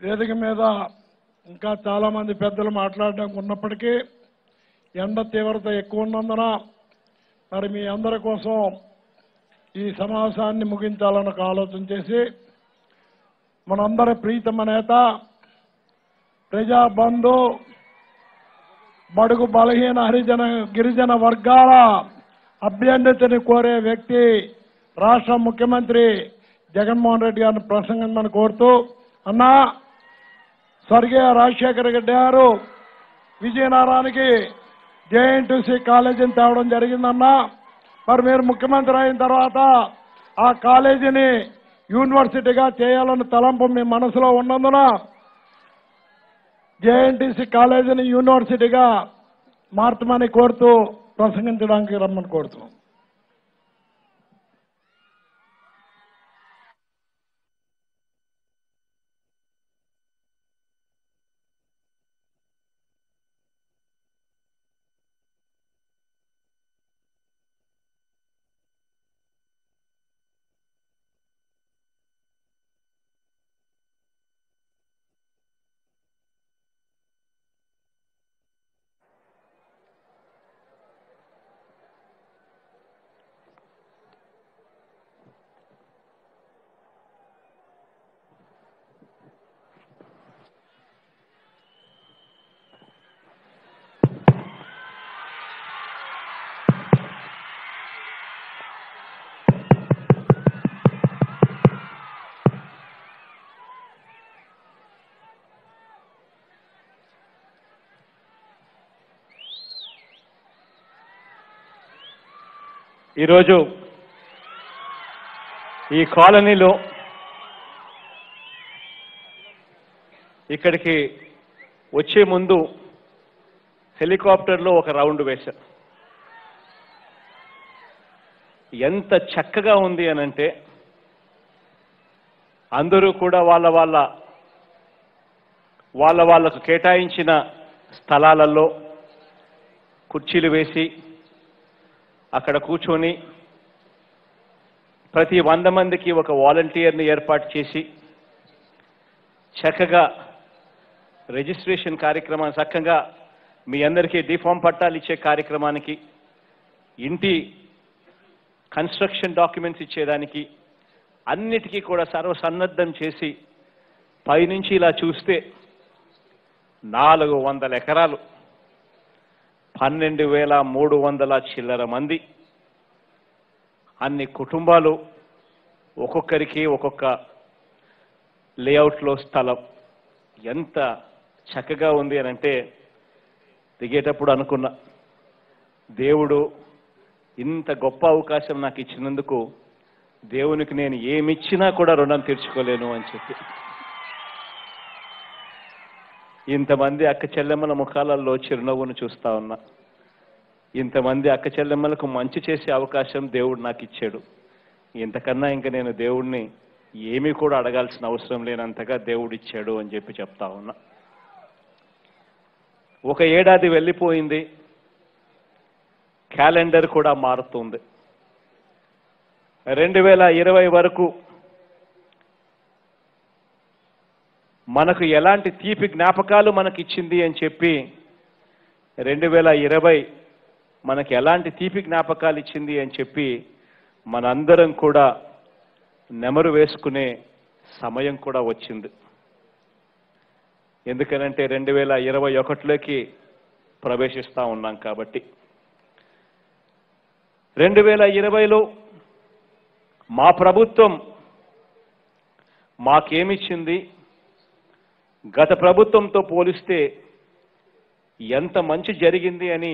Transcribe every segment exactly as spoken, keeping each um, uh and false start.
వేదిక మీద ఇంకా చాలా మంది పెద్దలు మాట్లాడడానికి ఉన్నప్పటికీ ఎండ తీవ్రత ఎక్కువ ఉన్నందున మరి మీ అందరి కోసం ఈ సమావేశాన్ని ముగించాలని ఒక ఆలోచన చేసి మనందరి ప్రీతమ నేత ప్రజాబంధు బడుగు బలహీన హరిజన గిరిజన వర్గాల అభ్యున్నతిని కోరే వ్యక్తి రాష్ట్ర ముఖ్యమంత్రి జగన్మోహన్ రెడ్డి గారిని ప్రసంగించమని కోరుతూ అన్నా స్వర్గీయ రాజశేఖర రెడ్డి గారు విజయనగరానికి జేఎన్టీసీ కాలేజీని తేవడం జరిగిందన్నా. మరి మీరు ముఖ్యమంత్రి అయిన తర్వాత ఆ కాలేజీని యూనివర్సిటీగా చేయాలని తలంపు మీ మనసులో ఉన్నందున జేఎన్టీసీ కాలేజీని యూనివర్సిటీగా మార్చమని కోరుతూ ప్రసంగించడానికి రమ్మని కోరుతున్నాం. ఈరోజు ఈ కాలనీలో ఇక్కడికి వచ్చే ముందు హెలికాప్టర్లో ఒక రౌండ్ వేశారు. ఎంత చక్కగా ఉంది అనంటే అందరూ కూడా వాళ్ళ వాళ్ళ వాళ్ళ వాళ్ళకు కేటాయించిన స్థలాలలో కుర్చీలు వేసి అక్కడ కూర్చొని ప్రతి వంద మందికి ఒక వాలంటీర్ని ఏర్పాటు చేసి చక్కగా రిజిస్ట్రేషన్ కార్యక్రమాన్ని చక్కగా మీ అందరికీ డిఫామ్ పట్టాలు ఇచ్చే కార్యక్రమానికి ఇంటి కన్స్ట్రక్షన్ డాక్యుమెంట్స్ ఇచ్చేదానికి అన్నిటికీ కూడా సర్వసన్నద్ధం చేసి పైనుంచి ఇలా చూస్తే నాలుగు వందల ఎకరాలు పన్నెండు వేల మూడు వందల చిల్లర మంది అన్ని కుటుంబాలు ఒక్కొక్కరికి ఒక్కొక్క లేఅవుట్లో స్థలం ఎంత చక్కగా ఉంది అని అంటే దిగేటప్పుడు అనుకున్నా దేవుడు ఇంత గొప్ప అవకాశం నాకు ఇచ్చినందుకు దేవునికి నేను ఏమిచ్చినా కూడా రుణం తీర్చుకోలేను అని చెప్పి ఇంతమంది అక్క చెల్లెమ్మల ముఖాలలో చిరునవ్వును చూస్తా ఉన్నా. ఇంతమంది అక్క చెల్లెమ్మలకు మంచి చేసే అవకాశం దేవుడు నాకు ఇచ్చాడు. ఇంతకన్నా ఇంకా నేను దేవుడిని ఏమీ కూడా అడగాల్సిన అవసరం లేనంతగా దేవుడు ఇచ్చాడు అని చెప్పి చెప్తా ఉన్నా. ఒక ఏడాది వెళ్ళిపోయింది, క్యాలెండర్ కూడా మారుతుంది. రెండు వేల ఇరవై వరకు మనకు ఎలాంటి తీపి జ్ఞాపకాలు మనకి ఇచ్చింది అని చెప్పి రెండు వేల ఇరవై మనకి ఎలాంటి తీపి జ్ఞాపకాలు ఇచ్చింది అని చెప్పి మనందరం కూడా నెమరు వేసుకునే సమయం కూడా వచ్చింది. ఎందుకనంటే రెండు వేల ఇరవై ఒకటిలోకి ప్రవేశిస్తూ ఉన్నాం కాబట్టి. రెండు వేల ఇరవైలో మా ప్రభుత్వం మాకేమిచ్చింది, గత ప్రభుత్వంతో పోలిస్తే ఎంత మంచి జరిగింది అని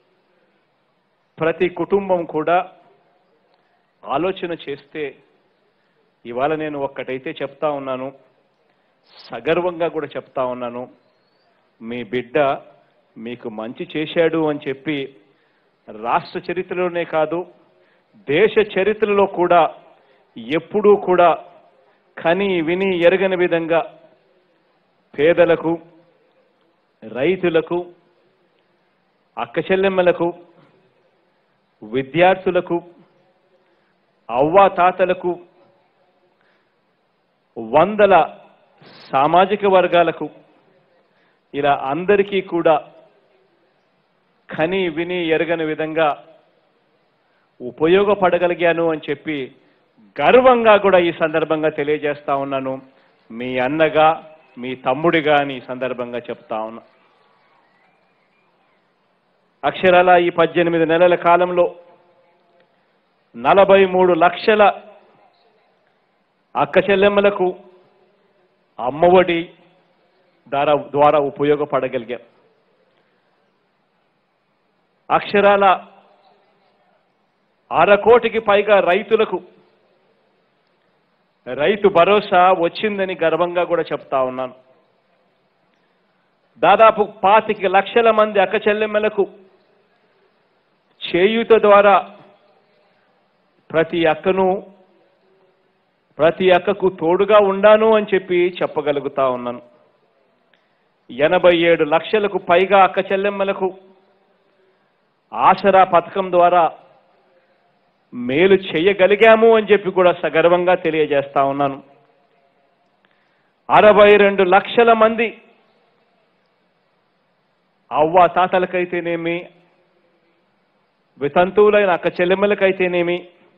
ప్రతి కుటుంబం కూడా ఆలోచన చేస్తే ఇవాళ నేను ఒక్కటైతే చెప్తా ఉన్నాను, సగర్వంగా కూడా చెప్తా ఉన్నాను, మీ బిడ్డ మీకు మంచి చేశాడు అని చెప్పి రాష్ట్ర చరిత్రలోనే కాదు దేశ చరిత్రలో కూడా ఎప్పుడూ కూడా కని విని ఎరగని విధంగా పేదలకు, రైతులకు, అక్క చెల్లెమ్మలకు, విద్యార్థులకు, అవ్వాతాతలకు వందల సామాజిక వర్గాలకు ఇలా అందరికీ కూడా కని విని ఎరగని విధంగా ఉపయోగపడగలిగాను అని చెప్పి గర్వంగా కూడా ఈ సందర్భంగా తెలియజేస్తా ఉన్నాను. మీ అన్నగా, మీ తమ్ముడిగా అని ఈ సందర్భంగా చెప్తా ఉన్నా. అక్షరాల ఈ పద్దెనిమిది నెలల కాలంలో నలభై మూడు లక్షల అక్క చెల్లెమ్మలకు అమ్మఒడి ద్వారా ద్వారా ఉపయోగపడగలిగాం. అక్షరాల అరకోటికి పైగా రైతులకు రైతు భరోసా వచ్చిందని గర్వంగా కూడా చెప్తా ఉన్నాను. దాదాపు పాతిక లక్షల మంది అక్క చెల్లెమ్మలకు చేయూత ద్వారా ప్రతి అక్కను ప్రతి అక్కకు తోడుగా ఉండాను అని చెప్పి చెప్పగలుగుతా ఉన్నాను. ఎనభై ఏడు లక్షలకు పైగా అక్క చెల్లెమ్మలకు ఆసరా పథకం ద్వారా మేలు చేయగలిగాము అని చెప్పి కూడా సగర్వంగా తెలియజేస్తా ఉన్నాను. అరవై రెండు లక్షల మంది అవ్వ తాతలకైతేనేమి, వితంతువులైన అక్క చెల్లెమ్మలకైతేనేమి,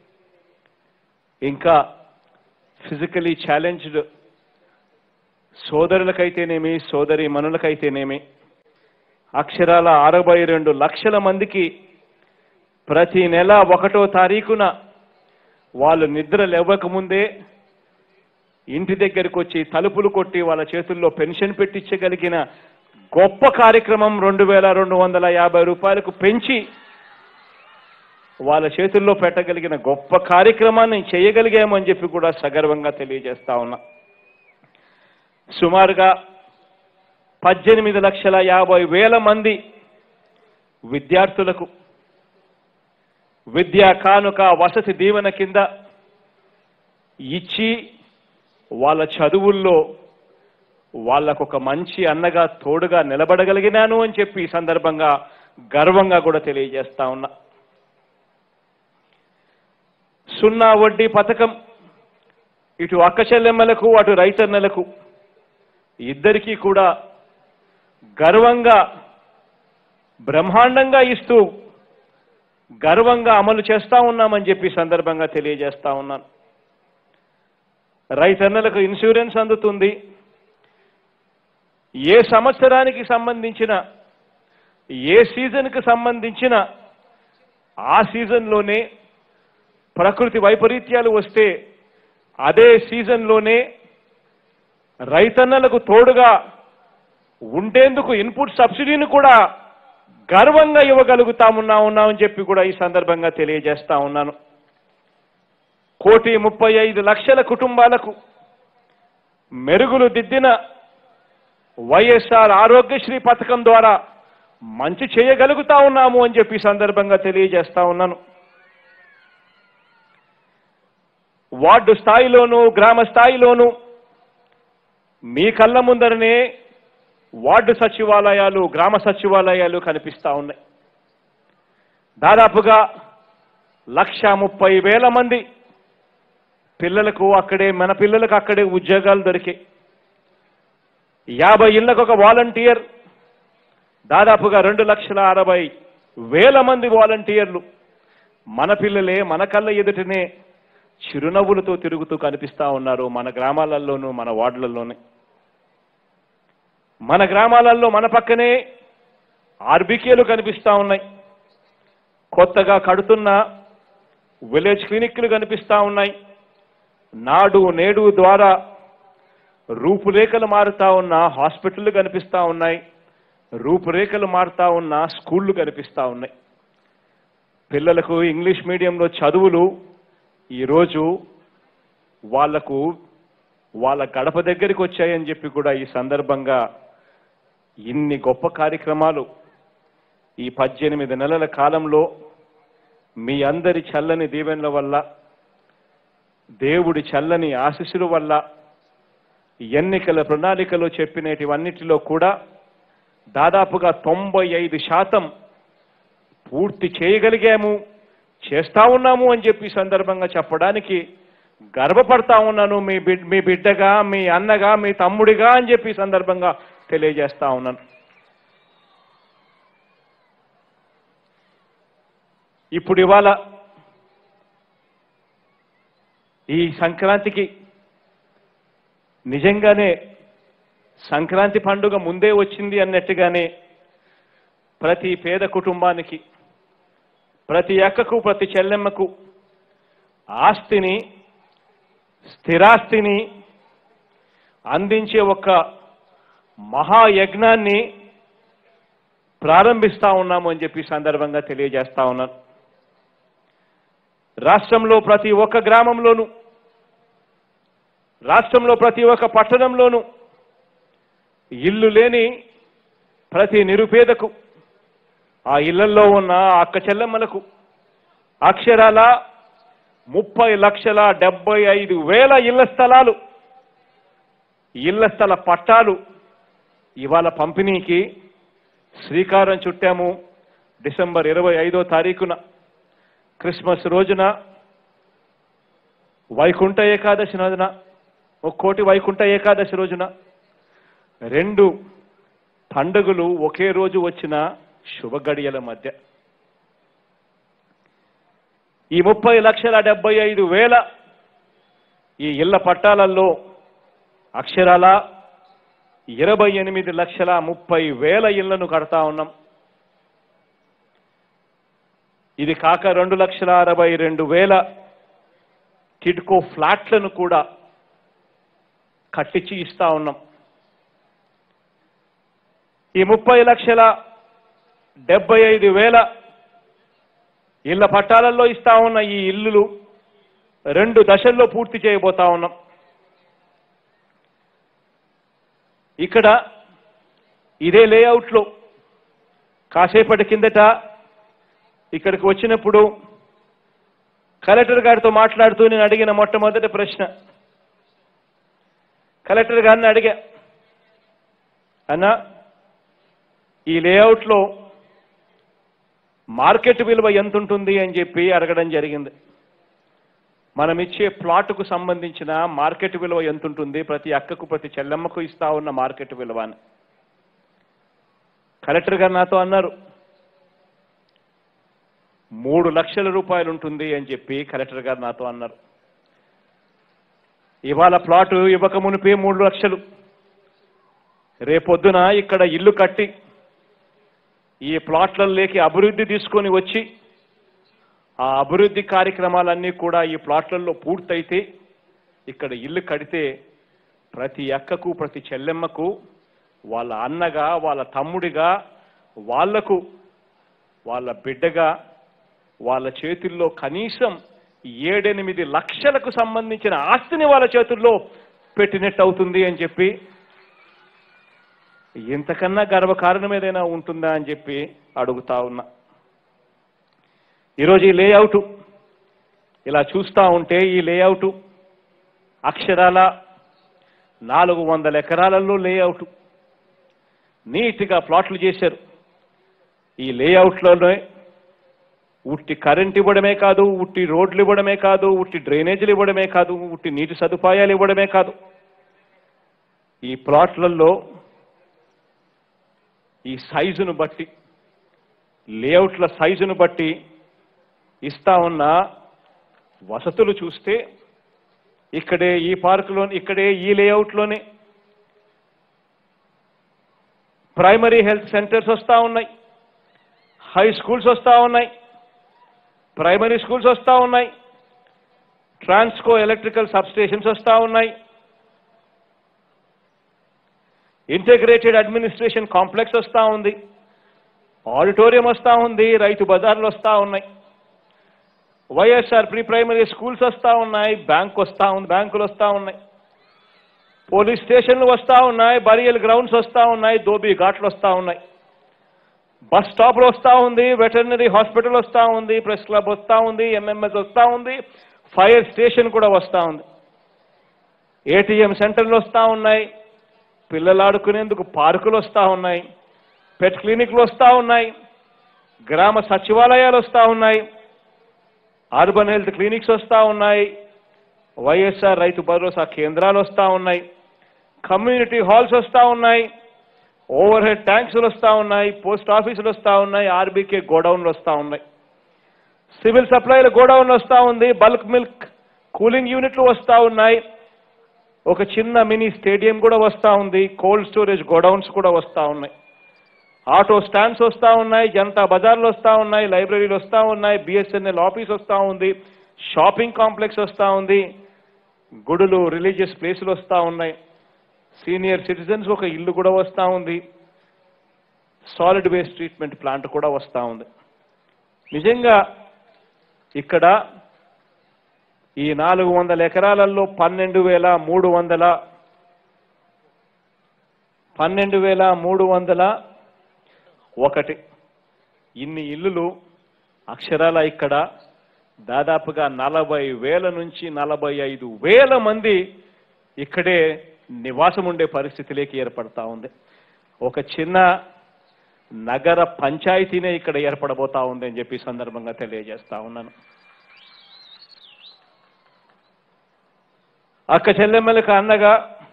ఇంకా ఫిజికలీ ఛాలెంజ్డ్ సోదరులకైతేనేమి, సోదరి మనులకైతేనేమి, అక్షరాల అరవై రెండు లక్షల మందికి ప్రతి నెల ఒకటో తారీఖున వాళ్ళు నిద్ర లేవకముందే ఇంటి దగ్గరికి వచ్చి తలుపులు కొట్టి వాళ్ళ చేతుల్లో పెన్షన్ పెట్టించగలిగిన గొప్ప కార్యక్రమం రెండు వేల రెండు వందల యాభై రూపాయలకు పెంచి వాళ్ళ చేతుల్లో పెట్టగలిగిన గొప్ప కార్యక్రమాన్ని చేయగలిగామని చెప్పి కూడా సగర్వంగా తెలియజేస్తా ఉన్నా. సుమారుగా పద్దెనిమిది లక్షల యాభై వేల మంది విద్యార్థులకు విద్యా కానుక వసతి దీవెన కింద ఇచ్చి వాళ్ళ చదువుల్లో వాళ్ళకొక మంచి అన్నగా తోడుగా నిలబడగలిగినాను అని చెప్పి ఈ సందర్భంగా గర్వంగా కూడా తెలియజేస్తా ఉన్నా. సున్నా వడ్డీ పథకం ఇటు అక్క చెల్లెమ్మలకు అటు రైతన్నలకు ఇద్దరికీ కూడా గర్వంగా బ్రహ్మాండంగా ఇస్తూ గర్వంగా అమలు చేస్తా ఉన్నామని చెప్పి సందర్భంగా తెలియజేస్తా ఉన్నాను. రైతన్నలకు ఇన్సూరెన్స్ అందుతుంది. ఏ సంవత్సరానికి సంబంధించిన ఏ సీజన్కి సంబంధించిన ఆ సీజన్లోనే ప్రకృతి వైపరీత్యాలు వస్తే అదే సీజన్లోనే రైతన్నలకు తోడుగా ఉండేందుకు ఇన్పుట్ సబ్సిడీని కూడా గర్వంగా ఇవ్వగలుగుతా ఉన్నా ఉన్నామని చెప్పి కూడా ఈ సందర్భంగా తెలియజేస్తా ఉన్నాను. కోటి ముప్పై ఐదు లక్షల కుటుంబాలకు మెరుగులు దిద్దిన వైఎస్ఆర్ ఆరోగ్యశ్రీ పథకం ద్వారా మంచి చేయగలుగుతా ఉన్నాము అని చెప్పి సందర్భంగా తెలియజేస్తా ఉన్నాను. వార్డు స్థాయిలోనూ గ్రామ స్థాయిలోనూ మీ కళ్ళ ముందరనే వార్డు సచివాలయాలు, గ్రామ సచివాలయాలు కనిపిస్తా ఉన్నాయి. దాదాపుగా లక్ష ముప్పై వేల మంది పిల్లలకు అక్కడే, మన పిల్లలకు అక్కడే ఉద్యోగాలు దొరికాయి. యాభై ఇళ్లకు ఒక వాలంటీర్, దాదాపుగా రెండు లక్షల అరవై వేల మంది వాలంటీర్లు మన పిల్లలే మన కళ్ళ ఎదుటనే చిరునవ్వులతో తిరుగుతూ కనిపిస్తా ఉన్నారు మన గ్రామాలలోనూ మన వార్డులలోనే. మన గ్రామాలలో మన పక్కనే ఆర్బీకేలు కనిపిస్తా ఉన్నాయి. కొత్తగా కడుతున్న విలేజ్ క్లినిక్లు కనిపిస్తా ఉన్నాయి. నాడు నేడు ద్వారా రూపురేఖలు మారుతా ఉన్న హాస్పిటళ్లు కనిపిస్తా ఉన్నాయి. రూపురేఖలు మారుతా ఉన్న స్కూళ్లు కనిపిస్తా ఉన్నాయి. పిల్లలకు ఇంగ్లీష్ మీడియంలో చదువులు ఈరోజు వాళ్లకు వాళ్ళ గడప దగ్గరికి వచ్చాయని చెప్పి కూడా ఈ సందర్భంగా ఇన్ని గొప్ప కార్యక్రమాలు ఈ పద్దెనిమిది నెలల కాలంలో మీ అందరి చల్లని దీవెనల వల్ల, దేవుడి చల్లని ఆశీస్సుల వల్ల, ఎన్నికల ప్రణాళికలో చెప్పినటివన్నిటిలో కూడా దాదాపుగా తొంభై ఐదు శాతం పూర్తి చేయగలిగాము, చేస్తా ఉన్నాము అని చెప్పి సందర్భంగా చెప్పడానికి గర్వపడతా ఉన్నాను మీ బిడ్ మీ బిడ్డగా, మీ అన్నగా, మీ తమ్ముడిగా అని చెప్పి ఈ సందర్భంగా తెలియజేస్తా ఉన్నాను. ఇప్పుడు ఇవాళ ఈ సంక్రాంతికి నిజంగానే సంక్రాంతి పండుగ ముందే వచ్చింది అన్నట్టుగానే ప్రతి పేద కుటుంబానికి, ప్రతి అక్కకు, ప్రతి చెల్లెమ్మకు ఆస్తిని, స్థిరాస్తిని అందించే ఒక మహాయజ్ఞాన్ని ప్రారంభిస్తా ఉన్నాము అని చెప్పి సందర్భంగా తెలియజేస్తా ఉన్నాను. రాష్ట్రంలో ప్రతి ఒక్క గ్రామంలోనూ, రాష్ట్రంలో ప్రతి ఒక్క పట్టణంలోనూ ఇల్లు లేని ప్రతి నిరుపేదకు, ఆ ఇళ్లలో ఉన్న అక్క చెల్లెమ్మలకు అక్షరాల ముప్పై లక్షల డెబ్బై ఐదు వేల ఇళ్ల స్థలాలు, ఇళ్ల స్థల పట్టాలు ఇవాళ పంపిణీకి శ్రీకారం చుట్టాము. డిసెంబర్ ఇరవై ఐదో తారీఖున క్రిస్మస్ రోజున, వైకుంఠ ఏకాదశి రోజున, ఒక్కోటి వైకుంఠ ఏకాదశి రోజున రెండు పండుగలు ఒకే రోజు వచ్చిన శుభగడియల మధ్య ఈ ముప్పై లక్షల డెబ్బై ఐదు వేల ఈ ఇళ్ల పట్టాలలో అక్షరాల ఇరవై ఎనిమిది లక్షల ముప్పై వేల ఇళ్లను కడతా ఉన్నాం. ఇది కాక రెండు లక్షల అరవై రెండు వేల టిడ్కో ఫ్లాట్లను కూడా కట్టించి ఇస్తా ఉన్నాం. ఈ ముప్పై లక్షల డెబ్బై ఐదు వేల ఇళ్ల పట్టాలలో ఇస్తా ఉన్న ఈ ఇల్లులు రెండు దశల్లో పూర్తి చేయబోతా ఉన్నాం. ఇక్కడ ఇదే లేఅవుట్లో కాసేపటి కిందట ఇక్కడికి వచ్చినప్పుడు కలెక్టర్ గారితో మాట్లాడుతూ నేను అడిగిన మొట్టమొదటి ప్రశ్న, కలెక్టర్ గారిని అడిగా, అన్నా ఈ లేఅవుట్లో మార్కెట్ విలువ ఎంత ఉంటుంది అని చెప్పి అడగడం జరిగింది. మనం ఇచ్చే ప్లాటుకు సంబంధించిన మార్కెట్ విలువ ఎంత ఉంటుంది, ప్రతి అక్కకు ప్రతి చెల్లెమ్మకు ఇస్తా ఉన్న మార్కెట్ విలువ అని కలెక్టర్ గారు నాతో అన్నారు. మూడు లక్షల రూపాయలు ఉంటుంది అని చెప్పి కలెక్టర్ గారు నాతో అన్నారు. ఇవాళ ప్లాటు ఇవ్వక మునిపే మూడు లక్షలు, రేపొద్దున ఇక్కడ ఇల్లు కట్టి ఈ ప్లాట్లలోకి అభివృద్ధి తీసుకొని వచ్చి ఆ అభివృద్ధి కార్యక్రమాలన్నీ కూడా ఈ ప్లాట్లలో పూర్తయితే ఇక్కడ ఇల్లు కడితే ప్రతి అక్కకు ప్రతి చెల్లెమ్మకు వాళ్ళ అన్నగా, వాళ్ళ తమ్ముడిగా, వాళ్లకు వాళ్ళ బిడ్డగా వాళ్ళ చేతుల్లో కనీసం ఏడెనిమిది లక్షలకు సంబంధించిన ఆస్తిని వాళ్ళ చేతుల్లో పెట్టినట్టు అవుతుంది అని చెప్పి, ఇంతకన్నా గర్వకారణం ఏదైనా ఉంటుందా అని చెప్పి అడుగుతా ఉన్నా. ఈరోజు ఈ లేఅవుట్ ఇలా చూస్తూ ఉంటే ఈ లేఅవుట్ అక్షరాల నాలుగు వందల ఎకరాలలో లేఅవుట్ నీట్గా ప్లాట్లు చేశారు. ఈ లేఅవుట్లోనే ఉట్టి కరెంట్ ఇవ్వడమే కాదు, ఉట్టి రోడ్లు ఇవ్వడమే కాదు, ఉట్టి డ్రైనేజీలు ఇవ్వడమే కాదు, ఉట్టి నీటి సదుపాయాలు ఇవ్వడమే కాదు, ఈ ప్లాట్లలో ఈ సైజును బట్టి, లేఅవుట్ల సైజును బట్టి ఇస్తా ఉన్న వసతులు చూస్తే ఇక్కడే ఈ పార్కులో, ఇక్కడే ఈ లేఅవుట్లోనే ప్రైమరీ హెల్త్ సెంటర్స్ వస్తూ ఉన్నాయి, హై స్కూల్స్ వస్తూ ఉన్నాయి, ప్రైమరీ స్కూల్స్ వస్తూ ఉన్నాయి, ట్రాన్స్కో ఎలక్ట్రికల్ సబ్స్టేషన్స్ వస్తూ ఉన్నాయి, ఇంటిగ్రేటెడ్ అడ్మినిస్ట్రేషన్ కాంప్లెక్స్ వస్తూ ఉంది, ఆడిటోరియం వస్తూ ఉంది, రైతు బజార్లు వస్తూ ఉన్నాయి, వైఎస్ఆర్ ప్రీ ప్రైమరీ స్కూల్స్ వస్తూ ఉన్నాయి, బ్యాంక్ వస్తూ ఉంది, బ్యాంకులు వస్తూ ఉన్నాయి, పోలీస్ స్టేషన్లు వస్తూ ఉన్నాయి, బరియల్ గ్రౌండ్స్ వస్తూ ఉన్నాయి, దోబీ ఘాట్లు వస్తూ ఉన్నాయి, బస్ స్టాప్లు వస్తూ ఉంది, వెటర్నరీ హాస్పిటల్ వస్తూ ఉంది, ప్రెస్ క్లబ్ వస్తూ ఉంది, ఎంఎంఎస్ వస్తూ ఉంది, ఫైర్ స్టేషన్ కూడా వస్తూ ఉంది, ఏటీఎం సెంటర్లు వస్తూ ఉన్నాయి, పిల్లలు ఆడుకునేందుకు పార్కులు వస్తూ ఉన్నాయి, పెట్ క్లినిక్లు వస్తూ ఉన్నాయి, గ్రామ సచివాలయాలు వస్తూ ఉన్నాయి, అర్బన్ హెల్త్ క్లినిక్స్ వస్తూ ఉన్నాయి, వైఎస్ఆర్ రైతు భరోసా కేంద్రాలు వస్తూ ఉన్నాయి, కమ్యూనిటీ హాల్స్ వస్తూ ఉన్నాయి, ఓవర్ హెడ్ ట్యాంక్స్లు వస్తూ ఉన్నాయి, పోస్ట్ ఆఫీసులు వస్తూ ఉన్నాయి, ఆర్బీకే గోడౌన్లు వస్తూ ఉన్నాయి, సివిల్ సప్లైల గోడౌన్లు వస్తూ ఉంది, బల్క్ మిల్క్ కూలింగ్ యూనిట్లు వస్తూ ఉన్నాయి, ఒక చిన్న మినీ స్టేడియం కూడా వస్తూ ఉంది, కోల్డ్ స్టోరేజ్ గోడౌన్స్ కూడా వస్తూ ఉన్నాయి, ఆటో స్టాండ్స్ వస్తూ ఉన్నాయి, జనతా బజార్లు వస్తూ ఉన్నాయి, లైబ్రరీలు వస్తూ ఉన్నాయి, బిఎస్ఎన్ఎల్ ఆఫీస్ వస్తూ ఉంది, షాపింగ్ కాంప్లెక్స్ వస్తూ ఉంది, గుడులు రిలీజియస్ ప్లేసులు వస్తూ ఉన్నాయి, సీనియర్ సిటిజన్స్ ఒక ఇల్లు కూడా వస్తూ ఉంది, సాలిడ్ వేస్ట్ ట్రీట్మెంట్ ప్లాంట్ కూడా వస్తూ ఉంది. నిజంగా ఇక్కడ ఈ నాలుగు వందల ఎకరాలలో పన్నెండు వేల మూడు వందల పన్నెండు వేల మూడు వందల ఒకటి ఇన్ని ఇల్లులు అక్షరాల ఇక్కడ దాదాపుగా నలభై వేల నుంచి నలభై ఐదు వేల మంది ఇక్కడే నివాసం ఉండే పరిస్థితిలోకి ఏర్పడతా ఉంది. ఒక చిన్న నగర పంచాయతీనే ఇక్కడ ఏర్పడబోతా ఉంది అని చెప్పి సందర్భంగా తెలియజేస్తా ఉన్నాను. అక్క చెల్లెమ్మలకు అన్నగా,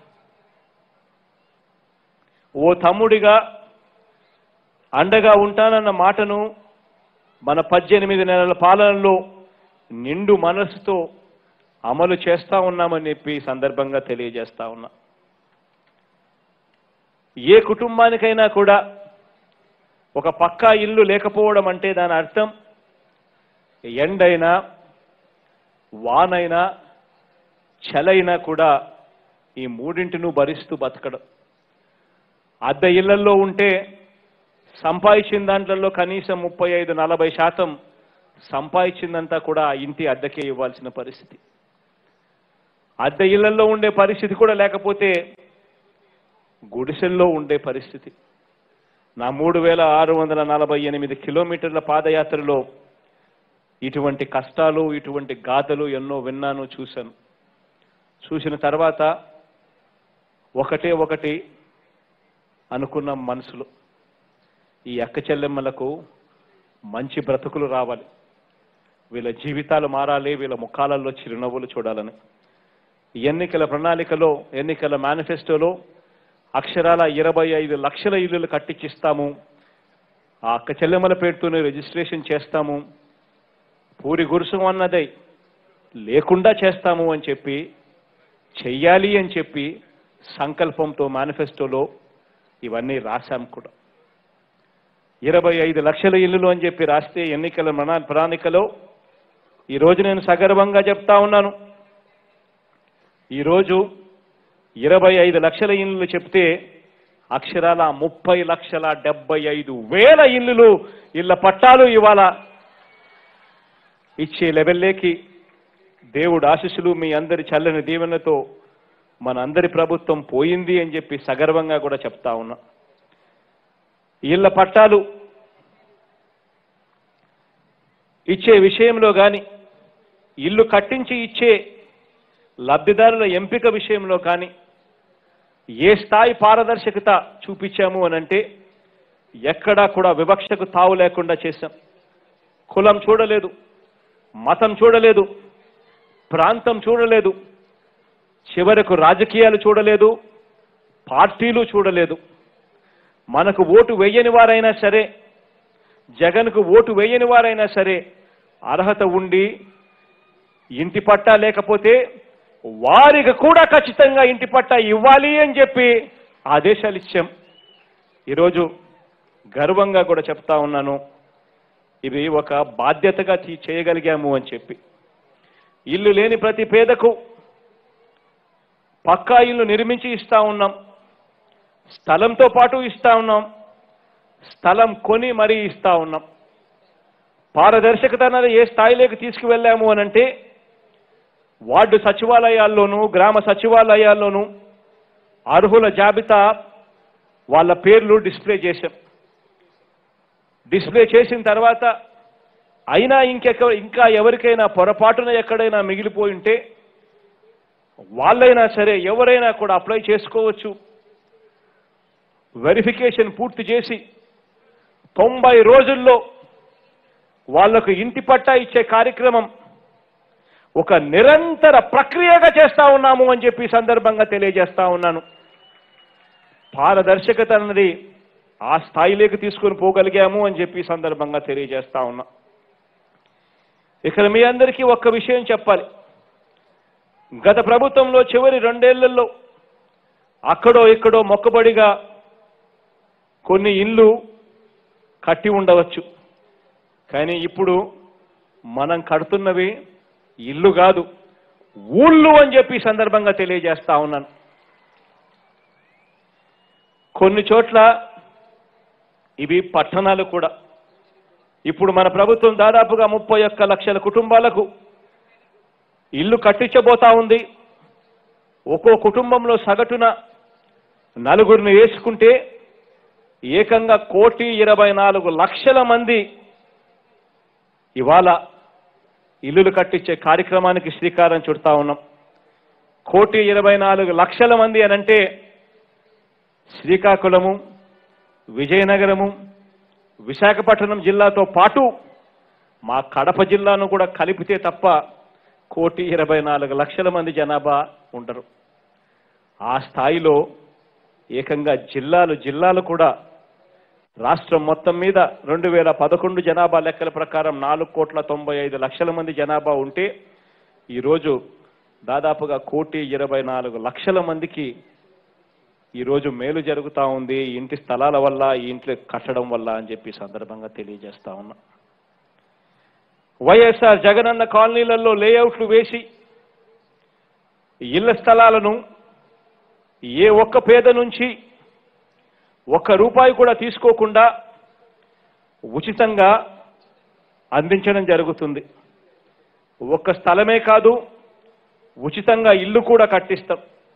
ఓ తమ్ముడిగా అండగా ఉంటానన్న మాటను మన పద్దెనిమిది నెలల పాలనలో నిండు మనసుతో అమలు చేస్తా ఉన్నామని చెప్పి సందర్భంగా తెలియజేస్తా ఉన్నా. ఏ కుటుంబానికైనా కూడా ఒక పక్కా ఇల్లు లేకపోవడం అంటే దాని అర్థం ఎండైనా వానైనా చలైనా కూడా ఈ మూడింటిను భరిస్తూ బతకడం. అద్దె ఇళ్లలో ఉంటే సంపాదించిన దాంట్లో కనీసం ముప్పై ఐదు నలభై శాతం సంపాదించిందంతా కూడా ఇంటి అద్దెకే ఇవ్వాల్సిన పరిస్థితి. అద్దె ఇళ్లలో ఉండే పరిస్థితి కూడా లేకపోతే గుడిసెల్లో ఉండే పరిస్థితి. నా మూడు వేల ఆరు వందల నలభై ఎనిమిది కిలోమీటర్ల పాదయాత్రలో ఇటువంటి కష్టాలు, ఇటువంటి గాథలు ఎన్నో విన్నాను, చూశాను. చూసిన తర్వాత ఒకటే ఒకటి అనుకున్న మనసులో, ఈ అక్క చెల్లెమ్మలకు మంచి బ్రతుకులు రావాలి, వీళ్ళ జీవితాలు మారాలి, వీళ్ళ ముఖాలలో చిరునవ్వులు చూడాలని ఎన్నికల ప్రణాళికలో, ఎన్నికల మేనిఫెస్టోలో అక్షరాల ఇరవై ఐదు లక్షల ఇల్లులు కట్టించిస్తాము, ఆ అక్క చెల్లెమ్మల పేరుతోనే రిజిస్ట్రేషన్ చేస్తాము, పూరి గురుసం అన్నదే లేకుండా చేస్తాము అని చెప్పి, చెయ్యాలి అని చెప్పి సంకల్పంతో మేనిఫెస్టోలో ఇవన్నీ రాశాం కూడా. ఇరవై ఐదు లక్షల ఇల్లులు అని చెప్పి రాస్తే ఎన్నికల ప్రణాళికలో ఈరోజు నేను సగర్వంగా చెప్తా ఉన్నాను, ఈరోజు ఇరవై ఐదు లక్షల ఇల్లులు చెప్తే అక్షరాల ముప్పై లక్షల డెబ్బై ఐదు వేల ఇల్లులు, ఇళ్ల పట్టాలు ఇవాళ ఇచ్చే లెవెల్లోకి దేవుడు ఆశీస్సులు, మీ అందరి చల్లని దీవెనతో మన అందరి ప్రభుత్వం పోయింది అని చెప్పి సగర్వంగా కూడా చెప్తా ఉన్నా. ఇళ్ల పట్టాలు ఇచ్చే విషయంలో కానీ, ఇల్లు కట్టించి ఇచ్చే లబ్ధిదారుల ఎంపిక విషయంలో కానీ ఏ స్థాయి పారదర్శకత చూపించాము అనంటే ఎక్కడా కూడా వివక్షకు తావు లేకుండా చేశాం. కులం చూడలేదు, మతం చూడలేదు, ప్రాంతం చూడలేదు, చివరకు రాజకీయాలు చూడలేదు, పార్టీలు చూడలేదు. మనకు ఓటు వేయని వారైనా సరే, జగన్కు ఓటు వేయని వారైనా సరే అర్హత ఉండి ఇంటి పట్టా లేకపోతే వారికి కూడా ఖచ్చితంగా ఇంటి పట్టా ఇవ్వాలి అని చెప్పి ఆదేశాలు ఇచ్చాం. ఈరోజు గర్వంగా కూడా చెప్తా ఉన్నాను, ఇది ఒక బాధ్యతగా చేయగలిగాము అని చెప్పి. ఇల్లు లేని ప్రతి పేదకు పక్కా ఇల్లు నిర్మించి ఇస్తా ఉన్నాం, స్థలంతో పాటు ఇస్తా ఉన్నాం, స్థలం కొని మరీ ఇస్తా ఉన్నాం. పారదర్శకత అన్నది ఏ స్థాయిలోకి తీసుకువెళ్ళాము అనంటే వార్డు సచివాలయాల్లోనూ, గ్రామ సచివాలయాల్లోనూ అర్హుల జాబితా వాళ్ళ పేర్లు డిస్ప్లే చేశాం. డిస్ప్లే చేసిన తర్వాత అయినా ఇంకెక్క ఇంకా ఎవరికైనా పొరపాటున ఎక్కడైనా మిగిలిపోయి ఉంటే వాళ్ళైనా సరే ఎవరైనా కూడా అప్లై చేసుకోవచ్చు. వెరిఫికేషన్ పూర్తి చేసి తొంభై రోజుల్లో వాళ్లకు ఇంటి పట్టా ఇచ్చే కార్యక్రమం ఒక నిరంతర ప్రక్రియగా చేస్తా ఉన్నాము అని చెప్పి సందర్భంగా తెలియజేస్తా ఉన్నాను. పారదర్శకత అన్నది ఆ స్థాయిలోకి తీసుకొని పోగలిగాము అని చెప్పి సందర్భంగా తెలియజేస్తా ఉన్నా. ఇక్కడ మీ అందరికీ ఒక్క విషయం చెప్పాలి. గత ప్రభుత్వంలో చివరి రెండేళ్లలో అక్కడో ఇక్కడో మొక్కబడిగా కొన్ని ఇళ్ళు కట్టి ఉండవచ్చు. కానీ ఇప్పుడు మనం కడుతున్నవి ఇల్లు కాదు, ఊళ్ళు అని చెప్పి సందర్భంగా తెలియజేస్తా ఉన్నాను. కొన్ని చోట్ల ఇవి పట్టణాలు కూడా. ఇప్పుడు మన ప్రభుత్వం దాదాపుగా ముప్పై ఒక్క లక్షల కుటుంబాలకు ఇల్లు కట్టించబోతా ఉంది. ఒక్కో కుటుంబంలో సగటున నలుగురిని వేసుకుంటే ఏకంగా కోటి ఇరవై నాలుగు లక్షల మంది ఇవాళ ఇల్లులు కట్టించే కార్యక్రమానికి శ్రీకారం చుడతా ఉన్నాం. కోటి ఇరవై నాలుగు లక్షల మంది అనంటే శ్రీకాకుళము, విజయనగరము, విశాఖపట్నం జిల్లాతో పాటు మా కడప జిల్లాను కూడా కలిపితే తప్ప కోటి ఇరవై నాలుగు లక్షల మంది జనాభా ఉండరు. ఆ స్థాయిలో ఏకంగా జిల్లాలు జిల్లాలు కూడా రాష్ట్రం మొత్తం మీద రెండు వేల పదకొండు జనాభా లెక్కల ప్రకారం నాలుగు కోట్ల తొంభై ఐదు లక్షల మంది జనాభా ఉంటే ఈరోజు దాదాపుగా కోటి ఇరవై నాలుగు లక్షల మందికి ఈరోజు మేలు జరుగుతూ ఉంది ఇంటి స్థలాల వల్ల, ఈ ఇంట్లో కట్టడం వల్ల అని చెప్పి సందర్భంగా తెలియజేస్తా ఉన్నా. వైఎస్ఆర్ జగనన్న కాలనీలలో లేఅవుట్లు వేసి ఇళ్ల స్థలాలను ఏ ఒక్క పేద నుంచి ఒక్క రూపాయి కూడా తీసుకోకుండా ఉచితంగా అందించడం జరుగుతుంది. ఒక్క స్థలమే కాదు, ఉచితంగా ఇల్లు కూడా కట్టిస్తాం.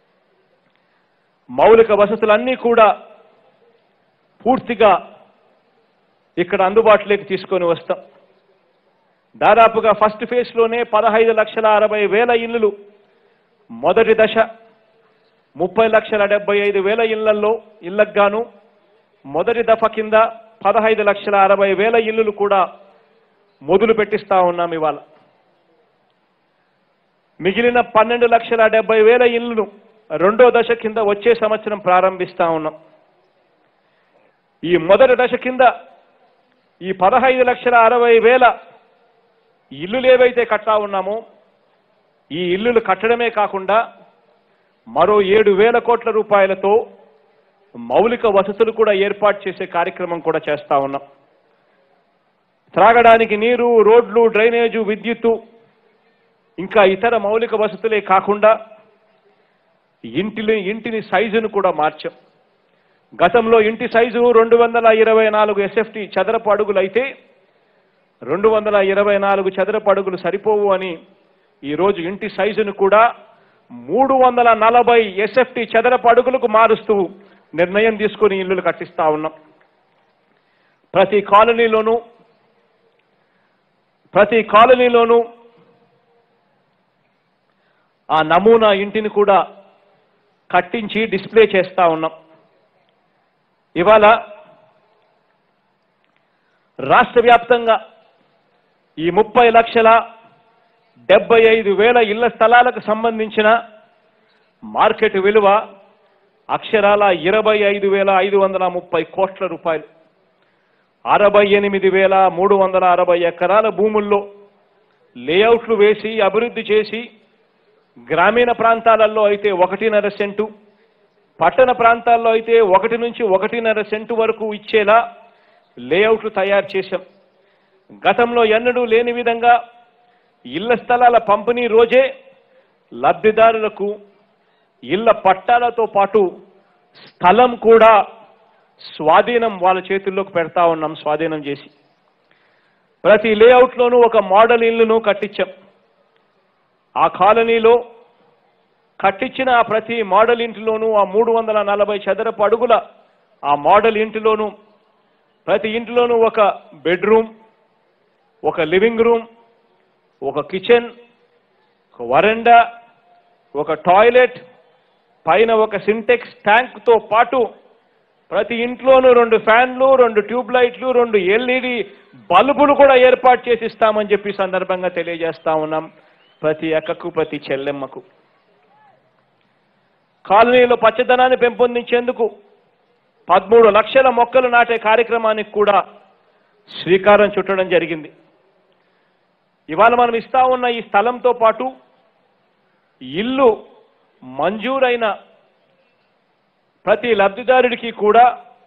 మౌలిక వసతులన్నీ కూడా పూర్తిగా ఇక్కడ అందుబాటులోకి తీసుకొని వస్తాం. దాదాపుగా ఫస్ట్ ఫేజ్లోనే పదహైదు లక్షల అరవై వేల ఇళ్ళు మొదటి దశ, ముప్పై లక్షల డెబ్బై ఐదు వేల ఇళ్లలో ఇళ్లకు గాను మొదటి దఫ కింద పదహైదు లక్షల అరవై వేల ఇళ్ళు కూడా మొదలు పెట్టిస్తా ఉన్నాం. ఇవాళ మిగిలిన పన్నెండు లక్షల డెబ్బై వేల ఇళ్లను రెండో దశ కింద వచ్చే సంవత్సరం ప్రారంభిస్తా ఉన్నాం. ఈ మొదటి దశ కింద ఈ పదహైదు లక్షల అరవై వేల ఇల్లులు ఏవైతే కట్టా ఉన్నామో ఈ ఇల్లులు కట్టడమే కాకుండా మరో ఏడు వేల కోట్ల రూపాయలతో మౌలిక వసతులు కూడా ఏర్పాటు చేసే కార్యక్రమం కూడా చేస్తా ఉన్నాం. త్రాగడానికి నీరు, రోడ్లు, డ్రైనేజు, విద్యుత్తు ఇంకా ఇతర మౌలిక వసతులే కాకుండా ఇంటిని ఇంటిని సైజును కూడా మార్చాం. గతంలో ఇంటి సైజు రెండు వందల ఇరవై నాలుగు ఎస్ఎఫ్టీ చదరపు అడుగులు అయితే రెండు వందల ఇరవై నాలుగు చదరపు అడుగులు సరిపోవు అని ఈరోజు ఇంటి సైజును కూడా మూడు వందల నలభై ఎస్ఎఫ్టీ చదరపు అడుగులకు మారుస్తూ నిర్ణయం తీసుకుని ఇల్లులు కట్టిస్తా ఉన్నాం. ప్రతి కాలనీలోనూ ప్రతి కాలనీలోనూ ఆ నమూనా ఇంటిని కూడా కట్టించి డిస్ప్లే చేస్తా ఉన్నాం. ఇవాళ రాష్ట్ర వ్యాప్తంగా ఈ ముప్పై లక్షల డెబ్బై ఐదు వేల ఇళ్ల స్థలాలకు సంబంధించిన మార్కెట్ విలువ అక్షరాల ఇరవై ఐదు వేల ఐదు వందల ముప్పై కోట్ల రూపాయలు. అరవై ఎనిమిది వేల మూడు వందల అరవై ఎకరాల భూముల్లో లేఅవుట్లు వేసి అభివృద్ధి చేసి గ్రామీణ ప్రాంతాలలో అయితే ఒకటిన్నర సెంటు, పట్టణ ప్రాంతాల్లో అయితే ఒకటి నుంచి ఒకటిన్నర సెంటు వరకు ఇచ్చేలా లేఅవుట్లు తయారు చేశాం. గతంలో ఎన్నడూ లేని విధంగా ఇళ్ల స్థలాల పంపిణీ రోజే లబ్ధిదారులకు ఇళ్ల పట్టాలతో పాటు స్థలం కూడా స్వాధీనం వాళ్ళ చేతుల్లోకి పెడతా ఉన్నాం. స్వాధీనం చేసి ప్రతి లేఅవుట్లోనూ ఒక మోడల్ ఇల్లును కట్టించాం. ఆ కాలనీలో కట్టించిన ప్రతి మోడల్ ఇంటిలోనూ ఆ మూడు వందల నలభై చదరపు అడుగుల ఆ మోడల్ ఇంటిలోనూ ప్రతి ఇంటిలోనూ ఒక బెడ్రూమ్, ఒక లివింగ్ రూమ్, ఒక కిచెన్, ఒక వరండా, ఒక టాయిలెట్, పైన ఒక సింటెక్స్ ట్యాంక్తో పాటు ప్రతి ఇంట్లోనూ రెండు ఫ్యాన్లు, రెండు ట్యూబ్ లైట్లు, రెండు ఎల్ఈడి బల్బులు కూడా ఏర్పాటు చేసి ఇస్తామని చెప్పి సందర్భంగా తెలియజేస్తా ఉన్నాం. ప్రతి అక్కకు ప్రతి చెల్లెమ్మకు. కాలనీలో పచ్చదనాన్ని పెంపొందించేందుకు పదమూడు లక్షల మొక్కలు నాటే కార్యక్రమానికి కూడా శ్రీకారం చుట్టడం జరిగింది. ఇవాళ మనం ఇస్తా ఉన్న ఈ స్థలంతో పాటు ఇల్లు మంజూరైన ప్రతి లబ్ధిదారుడికి కూడా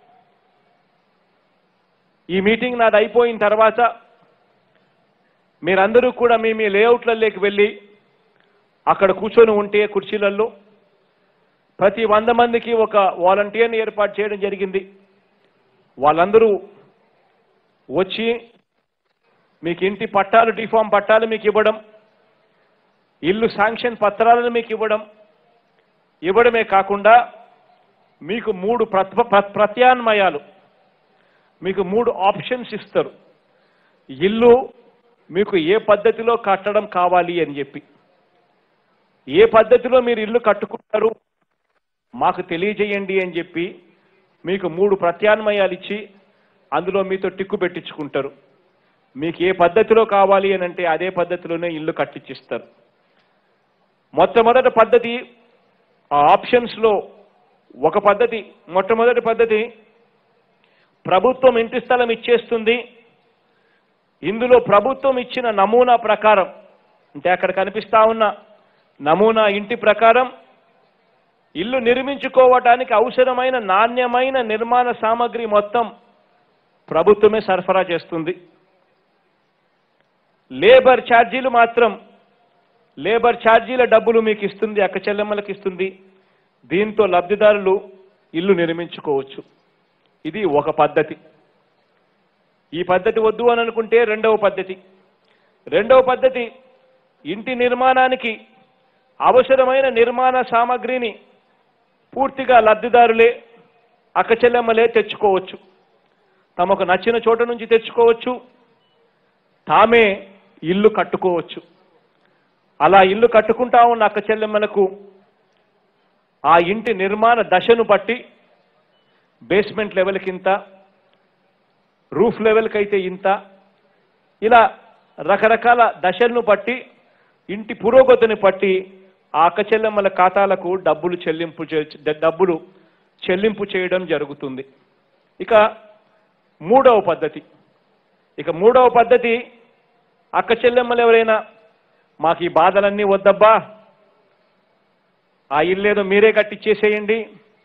ఈ మీటింగ్ నాది అయిపోయిన తర్వాత మీరందరూ కూడా మీ మీ లేఅవుట్లలోకి వెళ్ళి అక్కడ కూర్చొని ఉంటే కుర్చీలలో ప్రతి వంద మందికి ఒక వాలంటీర్ని ఏర్పాటు చేయడం జరిగింది. వాళ్ళందరూ వచ్చి మీకు ఇంటి పట్టాలు, డిఫామ్ పట్టాలు మీకు ఇవ్వడం, ఇల్లు శాంక్షన్ పత్రాలను మీకు ఇవ్వడం ఇవ్వడమే కాకుండా మీకు మూడు ప్రత్యామ్నాయాలు, మీకు మూడు ఆప్షన్స్ ఇస్తారు. ఇల్లు మీకు ఏ పద్ధతిలో కట్టడం కావాలి అని చెప్పి, ఏ పద్ధతిలో మీరు ఇల్లు కట్టుకుంటారు మాకు తెలియజేయండి అని చెప్పి మీకు మూడు ప్రత్యామ్నాయాలు ఇచ్చి అందులో మీతో టిక్కు పెట్టించుకుంటారు. మీకు ఏ పద్ధతిలో కావాలి అని అంటే అదే పద్ధతిలోనే ఇల్లు కట్టించిస్తారు. మొట్టమొదటి పద్ధతి, ఆ ఆప్షన్స్లో ఒక పద్ధతి, మొట్టమొదటి పద్ధతి ప్రభుత్వం ఇంటి స్థలం ఇచ్చేస్తుంది. ఇందులో ప్రభుత్వం ఇచ్చిన నమూనా ప్రకారం, అంటే అక్కడ కనిపిస్తా ఉన్న నమూనా ఇంటి ప్రకారం ఇల్లు నిర్మించుకోవటానికి అవసరమైన నాణ్యమైన నిర్మాణ సామగ్రి మొత్తం ప్రభుత్వమే సరఫరా చేస్తుంది. లేబర్ ఛార్జీలు మాత్రం, లేబర్ ఛార్జీల డబ్బులు మీకు ఇస్తుంది, అక్క చెల్లెమ్మలకు ఇస్తుంది. దీంతో లబ్ధిదారులు ఇల్లు నిర్మించుకోవచ్చు. ఇది ఒక పద్ధతి. ఈ పద్ధతి వద్దు అని అనుకుంటే రెండవ పద్ధతి. రెండవ పద్ధతి ఇంటి నిర్మాణానికి అవసరమైన నిర్మాణ సామగ్రిని పూర్తిగా లబ్ధిదారులే, అక్క చెల్లెమ్మలే తెచ్చుకోవచ్చు. తమకు నచ్చిన చోట నుంచి తెచ్చుకోవచ్చు, తామే ఇల్లు కట్టుకోవచ్చు. అలా ఇల్లు కట్టుకుంటా ఉన్న అక్క చెల్లెమ్మలకు ఆ ఇంటి నిర్మాణ దశను బట్టి బేస్మెంట్ లెవెల్కి ఇంత, రూఫ్ లెవెల్కి అయితే ఇంత, ఇలా రకరకాల దశలను బట్టి ఇంటి పురోగతిని బట్టి ఆ అక్క చెల్లెమ్మల ఖాతాలకు డబ్బులు చెల్లింపు డబ్బులు చెల్లింపు చేయడం జరుగుతుంది. ఇక మూడవ పద్ధతి ఇక మూడవ పద్ధతి అక్క చెల్లెమ్మలు ఎవరైనా మాకు ఈ బాధలన్నీ వద్దబ్బా, ఆ ఇల్లేదో మీరే కట్టిచ్చేసేయండి,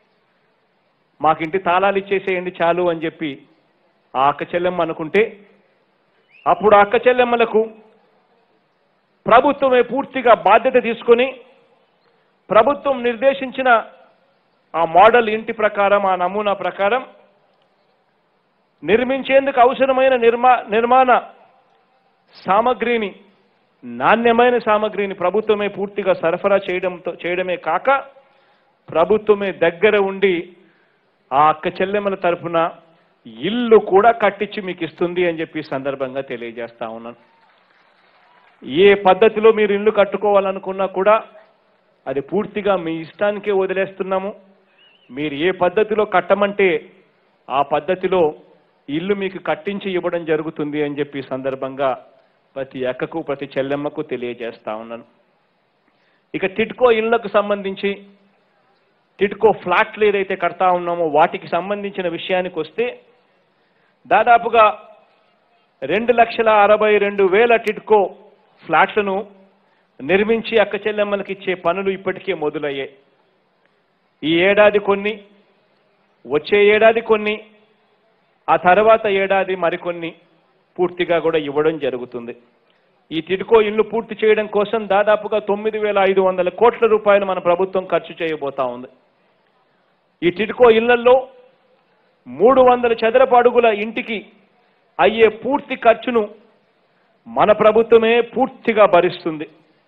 మాకింటి తాళాలు ఇచ్చేసేయండి చాలు అని చెప్పి ఆ అక్క చెల్లెమ్మ అనుకుంటే, అప్పుడు అక్క చెల్లెమ్మలకు ప్రభుత్వమే పూర్తిగా బాధ్యత తీసుకొని ప్రభుత్వం నిర్దేశించిన ఆ మోడల్ ఇంటి ప్రకారం, ఆ నమూనా ప్రకారం నిర్మించేందుకు అవసరమైన నిర్మా నిర్మాణ సామగ్రిని, నాణ్యమైన సామగ్రిని ప్రభుత్వమే పూర్తిగా సరఫరా చేయడంతో చేయడమే కాక ప్రభుత్వమే దగ్గర ఉండి ఆ అక్క చెల్లెమ్మల తరఫున ఇల్లు కూడా కట్టించి మీకు ఇస్తుంది అని చెప్పి సందర్భంగా తెలియజేస్తా ఉన్నాను. ఏ పద్ధతిలో మీరు ఇల్లు కట్టుకోవాలనుకున్నా కూడా అది పూర్తిగా మీ ఇష్టానికే వదిలేస్తున్నాము. మీరు ఏ పద్ధతిలో కట్టమంటే ఆ పద్ధతిలో ఇల్లు మీకు కట్టించి ఇవ్వడం జరుగుతుంది అని చెప్పి సందర్భంగా ప్రతి అక్కకు ప్రతి చెల్లెమ్మకు తెలియజేస్తా ఉన్నాను. ఇక టిడ్కో ఇళ్లకు సంబంధించి, టిడ్కో ఫ్లాట్లు ఏదైతే కడతా ఉన్నామో వాటికి సంబంధించిన విషయానికి వస్తే దాదాపుగా రెండు లక్షల అరవై రెండు వేల టిడ్కో ఫ్లాట్లను నిర్మించి అక్క చెల్లెమ్మలకు ఇచ్చే పనులు ఇప్పటికే మొదలయ్యాయి. ఈ ఏడాది కొన్ని, వచ్చే ఏడాది కొన్ని, ఆ తర్వాత ఏడాది మరికొన్ని పూర్తిగా కూడా ఇవ్వడం జరుగుతుంది. ఈ టిడ్కో ఇల్లు పూర్తి చేయడం కోసం దాదాపుగా తొమ్మిది వేల ఐదు వందల కోట్ల రూపాయలు మన ప్రభుత్వం ఖర్చు చేయబోతా ఉంది. ఈ టిడ్కో ఇళ్లలో మూడు వందల చదరపు అడుగుల ఇంటికి అయ్యే పూర్తి ఖర్చును మన ప్రభుత్వమే పూర్తిగా భరిస్తుంది.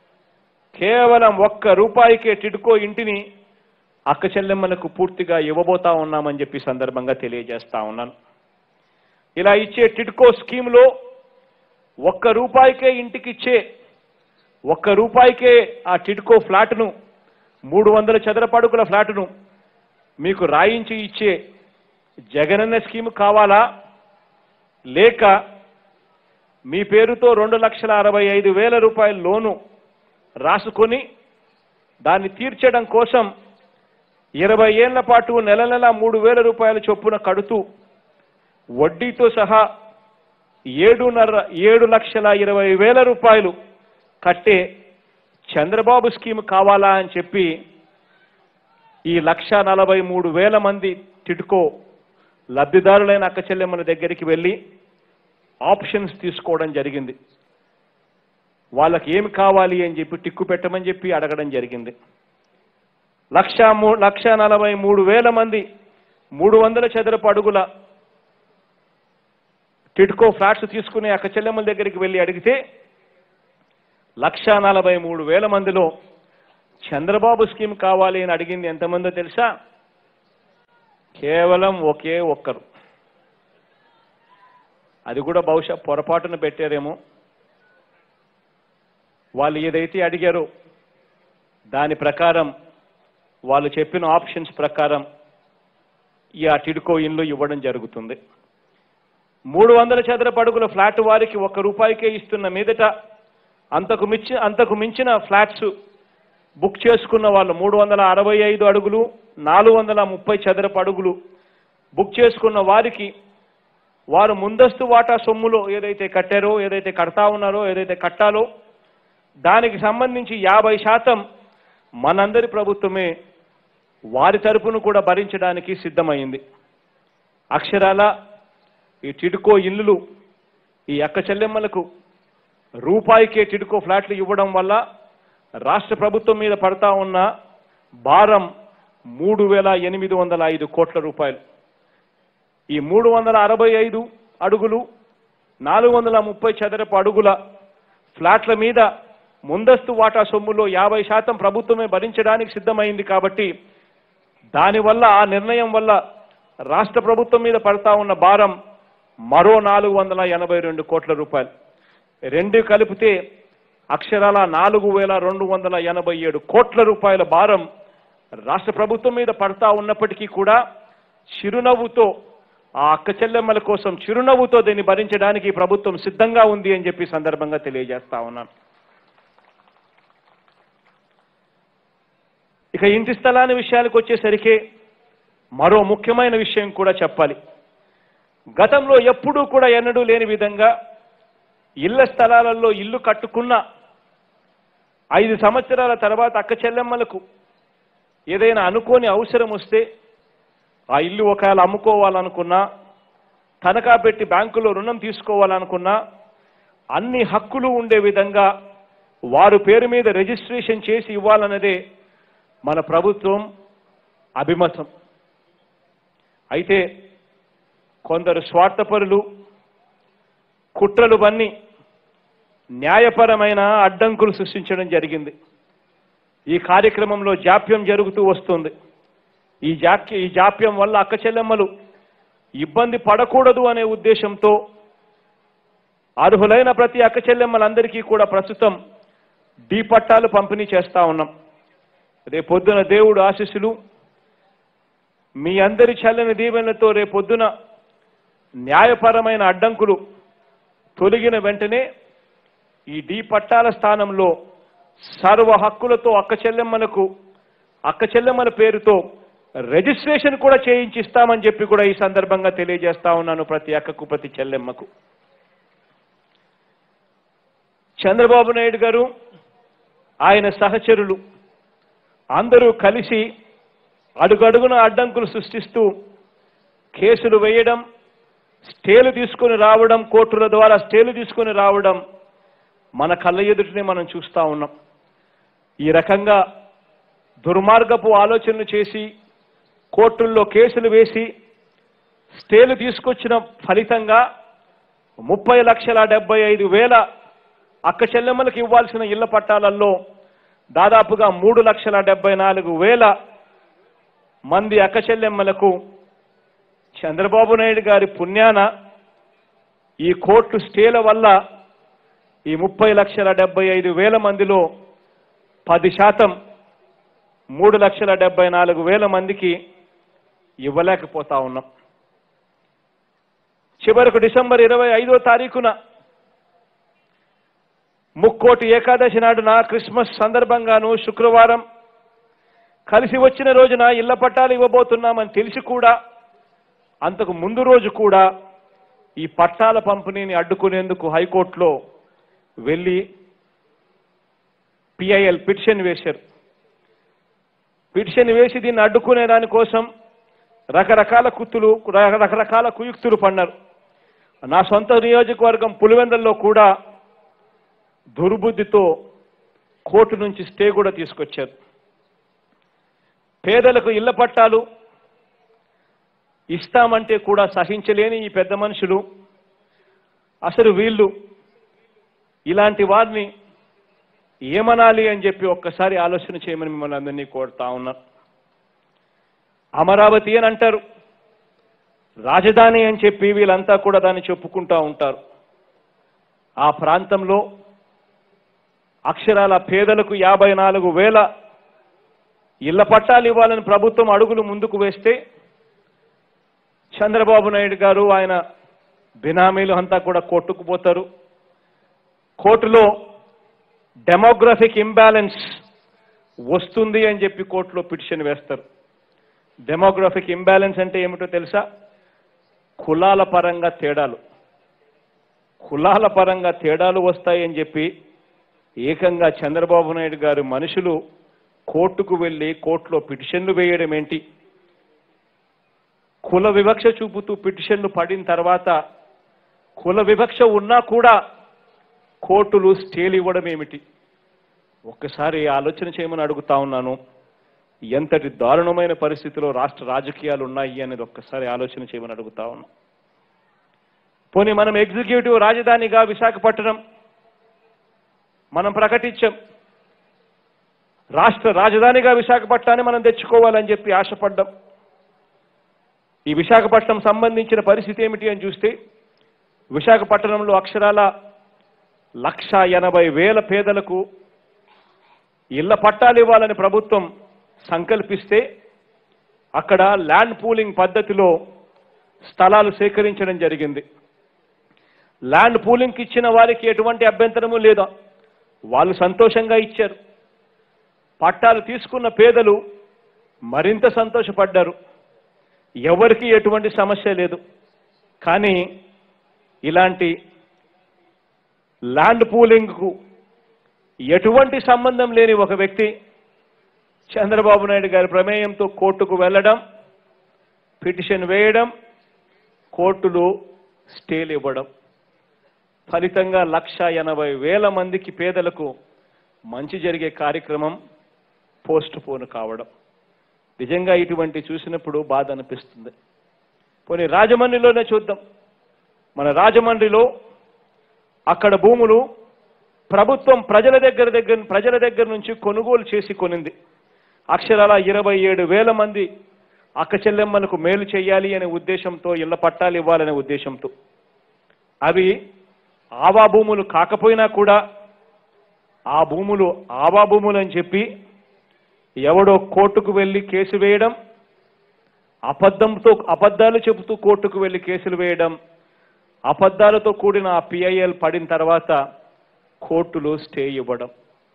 కేవలం ఒక్క రూపాయికే టిడ్కో ఇంటిని అక్క చెల్లెమ్మలకు పూర్తిగా ఇవ్వబోతా ఉన్నామని చెప్పి సందర్భంగా తెలియజేస్తా ఉన్నాను. ఇలా ఇచ్చే టిడ్కో స్కీమ్లో ఒక్క రూపాయికే ఇంటికి ఇచ్చే, ఒక్క రూపాయికే ఆ టిడ్కో ఫ్లాట్ను, మూడు వందల చదరపు అడుగుల ఫ్లాట్ను మీకు రాయించి ఇచ్చే జగనన్న స్కీమ్ కావాలా, లేక మీ పేరుతో రెండు లక్షల అరవై ఐదు వేల రూపాయల లోను రాసుకొని దాన్ని తీర్చడం కోసం ఇరవై ఏళ్ల పాటు నెల నెల మూడు వేల రూపాయల చొప్పున కడుతూ వడ్డీతో సహా ఏడున్నర ఏడు లక్షల ఇరవై వేల రూపాయలు కట్టే చంద్రబాబు స్కీమ్ కావాలా అని చెప్పి ఈ లక్ష నలభై మూడు వేల మంది టిడ్కో లబ్ధిదారులైన అక్క చెల్లెమ్మల దగ్గరికి వెళ్ళి ఆప్షన్స్ తీసుకోవడం జరిగింది. వాళ్ళకి ఏమి కావాలి అని చెప్పి టిక్కు పెట్టమని చెప్పి అడగడం జరిగింది. లక్ష మూ లక్ష నలభై మూడు వేల మంది మూడు వందల చదరపు అడుగుల టిడ్కో ఫ్లాట్స్ తీసుకునే అక్క చెల్లెమ్మల దగ్గరికి వెళ్ళి అడిగితే లక్ష నలభై మూడు వేల మందిలో చంద్రబాబు స్కీమ్ కావాలి అని అడిగింది ఎంతమందో తెలుసా? కేవలం ఒకే ఒక్కరు. అది కూడా బహుశా పొరపాటున పెట్టారేమో. వాళ్ళు ఏదైతే అడిగారో దాని ప్రకారం వాళ్ళు చెప్పిన ఆప్షన్స్ ప్రకారం ఈ ఆ టిడ్కో ఇన్లు ఇవ్వడం జరుగుతుంది. మూడు వందల చదరపు అడుగుల ఫ్లాట్ వారికి ఒక్క రూపాయికే ఇస్తున్న మీదట అంతకు మించి అంతకు మించిన ఫ్లాట్స్ బుక్ చేసుకున్న వాళ్ళు మూడు వందల అరవై ఐదు అడుగులు నాలుగు వందల ముప్పై చదరపు అడుగులు బుక్ చేసుకున్న వారికి వారు ముందస్తు వాటా సొమ్ములో ఏదైతే కట్టారో ఏదైతే కడతా ఉన్నారో ఏదైతే కట్టాలో దానికి సంబంధించి యాభై శాతం మనందరి ప్రభుత్వమే వారి తరపును కూడా భరించడానికి సిద్ధమైంది. అక్షరాల ఈ టిడ్కో ఇల్లులు ఈ అక్క చెల్లెమ్మలకు రూపాయికే టిడ్కో ఫ్లాట్లు ఇవ్వడం వల్ల రాష్ట్ర ప్రభుత్వం మీద పడతా ఉన్న భారం మూడు వేల ఎనిమిది వందల ఐదు కోట్ల రూపాయలు. ఈ మూడు వందల అరవై ఐదు అడుగులు నాలుగు వందల ముప్పై చదరపు అడుగుల ఫ్లాట్ల మీద ముందస్తు వాటా సొమ్ములో యాభై శాతం ప్రభుత్వమే భరించడానికి సిద్ధమైంది. కాబట్టి దానివల్ల ఆ నిర్ణయం వల్ల రాష్ట్ర ప్రభుత్వం మీద పడతా ఉన్న భారం మరో నాలుగు వందల ఎనభై రెండు కోట్ల రూపాయలు. రెండు కలిపితే అక్షరాల నాలుగు వేల రెండు వందల ఎనభై ఏడు కోట్ల రూపాయల భారం రాష్ట్ర ప్రభుత్వం మీద పడతా ఉన్నప్పటికీ కూడా చిరునవ్వుతో ఆ అక్క చెల్లెమ్మల కోసం చిరునవ్వుతో దీన్ని భరించడానికి ప్రభుత్వం సిద్ధంగా ఉంది అని చెప్పి సందర్భంగా తెలియజేస్తా ఉన్నాను. ఇక ఇంటి స్థలాన్ని విషయానికి వచ్చేసరికి మరో ముఖ్యమైన విషయం కూడా చెప్పాలి. గతంలో ఎప్పుడూ కూడా ఎన్నడూ లేని విధంగా ఇళ్ల స్థలాలలో ఇల్లు కట్టుకున్న ఐదు సంవత్సరాల తర్వాత అక్క చెల్లెమ్మలకు ఏదైనా అనుకోని అవసరం వస్తే ఆ ఇల్లు ఒకవేళ అమ్ముకోవాలనుకున్నా తనఖా పెట్టి బ్యాంకులో రుణం తీసుకోవాలనుకున్నా అన్ని హక్కులు ఉండే విధంగా వారు పేరు మీద రిజిస్ట్రేషన్ చేసి ఇవ్వాలన్నదే మన ప్రభుత్వం అభిమతం. అయితే కొందరు స్వార్థపరులు కుట్రలు బన్ని న్యాయపరమైన అడ్డంకులు సృష్టించడం జరిగింది. ఈ కార్యక్రమంలో జాప్యం జరుగుతూ వస్తుంది. ఈ జాప్య ఈ జాప్యం వల్ల అక్క చెల్లెమ్మలు ఇబ్బంది పడకూడదు అనే ఉద్దేశంతో అర్హులైన ప్రతి అక్క చెల్లెమ్మలందరికీ కూడా ప్రస్తుతం డీ పట్టాలు పంపిణీ చేస్తా ఉన్నాం. రేపొద్దున దేవుడు ఆశీస్సులు మీ అందరి చల్లని దీవెనలతో రేపొద్దున న్యాయపరమైన అడ్డంకులు తొలగిన వెంటనే ఈ డీ పట్టాల స్థానంలో సర్వ హక్కులతో అక్క చెల్లెమ్మలకు అక్క చెల్లెమ్మల పేరుతో రిజిస్ట్రేషన్ కూడా చేయించిస్తామని చెప్పి కూడా ఈ సందర్భంగా తెలియజేస్తా ఉన్నాను ప్రతి అక్కకు ప్రతి చెల్లెమ్మకు. చంద్రబాబు నాయుడు గారు ఆయన సహచరులు అందరూ కలిసి అడుగడుగున అడ్డంకులు సృష్టిస్తూ కేసులు వేయడం, స్టేలు తీసుకొని రావడం, కోర్టుల ద్వారా స్టేలు తీసుకొని రావడం మన కళ్ళ ఎదుటనే మనం చూస్తా ఉన్నాం. ఈ రకంగా దుర్మార్గపు ఆలోచనలు చేసి కోర్టుల్లో కేసులు వేసి స్టేలు తీసుకొచ్చిన ఫలితంగా ముప్పై లక్షల డెబ్బై ఐదు వేల అక్క చెల్లెమ్మలకు ఇవ్వాల్సిన ఇళ్ల పట్టాలలో దాదాపుగా మూడు లక్షల డెబ్బై నాలుగు వేల మంది అక్క చెల్లెమ్మలకు చంద్రబాబు నాయుడు గారి పుణ్యాన ఈ కోర్టు స్టేల వల్ల ఈ ముప్పై లక్షల డెబ్బై ఐదు వేల మందిలో పది శాతం మూడు లక్షల డెబ్బై నాలుగు వేల మందికి ఇవ్వలేకపోతా ఉన్నాం. చివరకు డిసెంబర్ ఇరవై ఐదో తారీఖున ముక్కోటి ఏకాదశి నాడున క్రిస్మస్ సందర్భంగాను శుక్రవారం కలిసి వచ్చిన రోజున ఇళ్ల పట్టాలు ఇవ్వబోతున్నామని తెలిసి కూడా అంతకు ముందు రోజు కూడా ఈ పట్టాల పంపిణీని అడ్డుకునేందుకు హైకోర్టులో వెళ్ళి పిఐఎల్ పిటిషన్ వేశారు. పిటిషన్ వేసి దీన్ని అడ్డుకునే దానికోసం రకరకాల కుత్తులు రకరకాల కుయుక్తులు పన్నారు. నా సొంత నియోజకవర్గం పులివెందుల్లో కూడా దుర్బుద్ధితో కోర్టు నుంచి స్టే కూడా తీసుకొచ్చారు. పేదలకు ఇళ్ల పట్టాలు ఇస్తామంటే కూడా సహించలేని ఈ పెద్ద మనుషులు అసలు వీళ్ళు ఇలాంటి వారిని ఏమనాలి అని చెప్పి ఒక్కసారి ఆలోచన చేయమని మిమ్మల్ని అందరినీ కోరుతా ఉన్నారు. అమరావతి అని అంటారు, రాజధాని అని చెప్పి వీళ్ళంతా కూడా దాన్ని చెప్పుకుంటూ ఉంటారు. ఆ ప్రాంతంలో అక్షరాల పేదలకు యాభై నాలుగు వేల ఇళ్ల పట్టాలు ఇవ్వాలని ప్రభుత్వం అడుగులు ముందుకు వేస్తే చంద్రబాబు నాయుడు గారు ఆయన బినామీలు అంతా కూడా కొట్టుకుపోతారు. కోర్టులో డెమోగ్రఫిక్ ఇంబ్యాలెన్స్ వస్తుంది అని చెప్పి కోర్టులో పిటిషన్ వేస్తారు. డెమోగ్రఫిక్ ఇంబ్యాలెన్స్ అంటే ఏమిటో తెలుసా? కులాల పరంగా తేడాలు కులాల పరంగా తేడాలు వస్తాయని చెప్పి ఏకంగా చంద్రబాబు నాయుడు గారు మనుషులు కోర్టుకు వెళ్ళి కోర్టులో పిటిషన్లు వేయడం ఏంటి? కుల వివక్ష చూపుతూ పిటిషన్లు పడిన తర్వాత కుల వివక్ష ఉన్నా కూడా కోర్టులు స్టేలు ఇవ్వడం ఏమిటి? ఒక్కసారి ఆలోచన చేయమని అడుగుతా ఉన్నాను. ఎంతటి దారుణమైన పరిస్థితిలో రాష్ట్ర రాజకీయాలు ఉన్నాయి అనేది ఒక్కసారి ఆలోచన చేయమని అడుగుతా ఉన్నాం. పోనీ మనం ఎగ్జిక్యూటివ్ రాజధానిగా విశాఖపట్నం మనం ప్రకటించాం. రాష్ట్ర రాజధానిగా విశాఖపట్నాన్ని మనం తెచ్చుకోవాలని చెప్పి ఆశపడ్డాం. ఈ విశాఖపట్నం సంబంధించిన పరిస్థితి ఏమిటి అని చూస్తే విశాఖపట్నంలో అక్షరాల లక్ష ఎనభై వేల పేదలకు ఇళ్ల పట్టాలు ఇవ్వాలని ప్రభుత్వం సంకల్పిస్తే అక్కడ ల్యాండ్ పూలింగ్ పద్ధతిలో స్థలాలు సేకరించడం జరిగింది. ల్యాండ్ పూలింగ్కి ఇచ్చిన వారికి ఎటువంటి అభ్యంతరము లేదా, వాళ్ళు సంతోషంగా ఇచ్చారు. పట్టాలు తీసుకున్న పేదలు మరింత సంతోషపడ్డారు. ఎవరికి ఎటువంటి సమస్య లేదు. కానీ ఇలాంటి ల్యాండ్ పూలింగ్కు ఎటువంటి సంబంధం లేని ఒక వ్యక్తి చంద్రబాబు నాయుడు గారి ప్రమేయంతో కోర్టుకు వెళ్ళడం, పిటిషన్ వేయడం, కోర్టులు స్టేలు ఇవ్వడం, ఫలితంగా లక్ష ఎనభై వేల మందికి పేదలకు మంచి జరిగే కార్యక్రమం పోస్ట్ పోన్ కావడం నిజంగా ఇటువంటి చూసినప్పుడు బాధ అనిపిస్తుంది. పోనీ రాజమండ్రిలోనే చూద్దాం. మన రాజమండ్రిలో అక్కడ భూములు ప్రభుత్వం ప్రజల దగ్గర దగ్గర ప్రజల దగ్గర నుంచి కొనుగోలు చేసి కొనింది. అక్షరాల ఇరవై ఏడు వేల మంది అక్క చెల్లెమ్మలకు మేలు చేయాలి అనే ఉద్దేశంతో ఇళ్ల పట్టాలు ఇవ్వాలనే ఉద్దేశంతో అవి ఆవా భూములు కాకపోయినా కూడా ఆ భూములు ఆవా భూములు అని చెప్పి ఎవడో కోర్టుకు వెళ్ళి కేసు వేయడం, అబద్ధంతో అబద్ధాలు చెబుతూ కోర్టుకు వెళ్ళి కేసులు వేయడం, అబద్ధాలతో కూడిన ఆ పిఐఎల్ పడిన తర్వాత కోర్టులు స్టే ఇవ్వడం,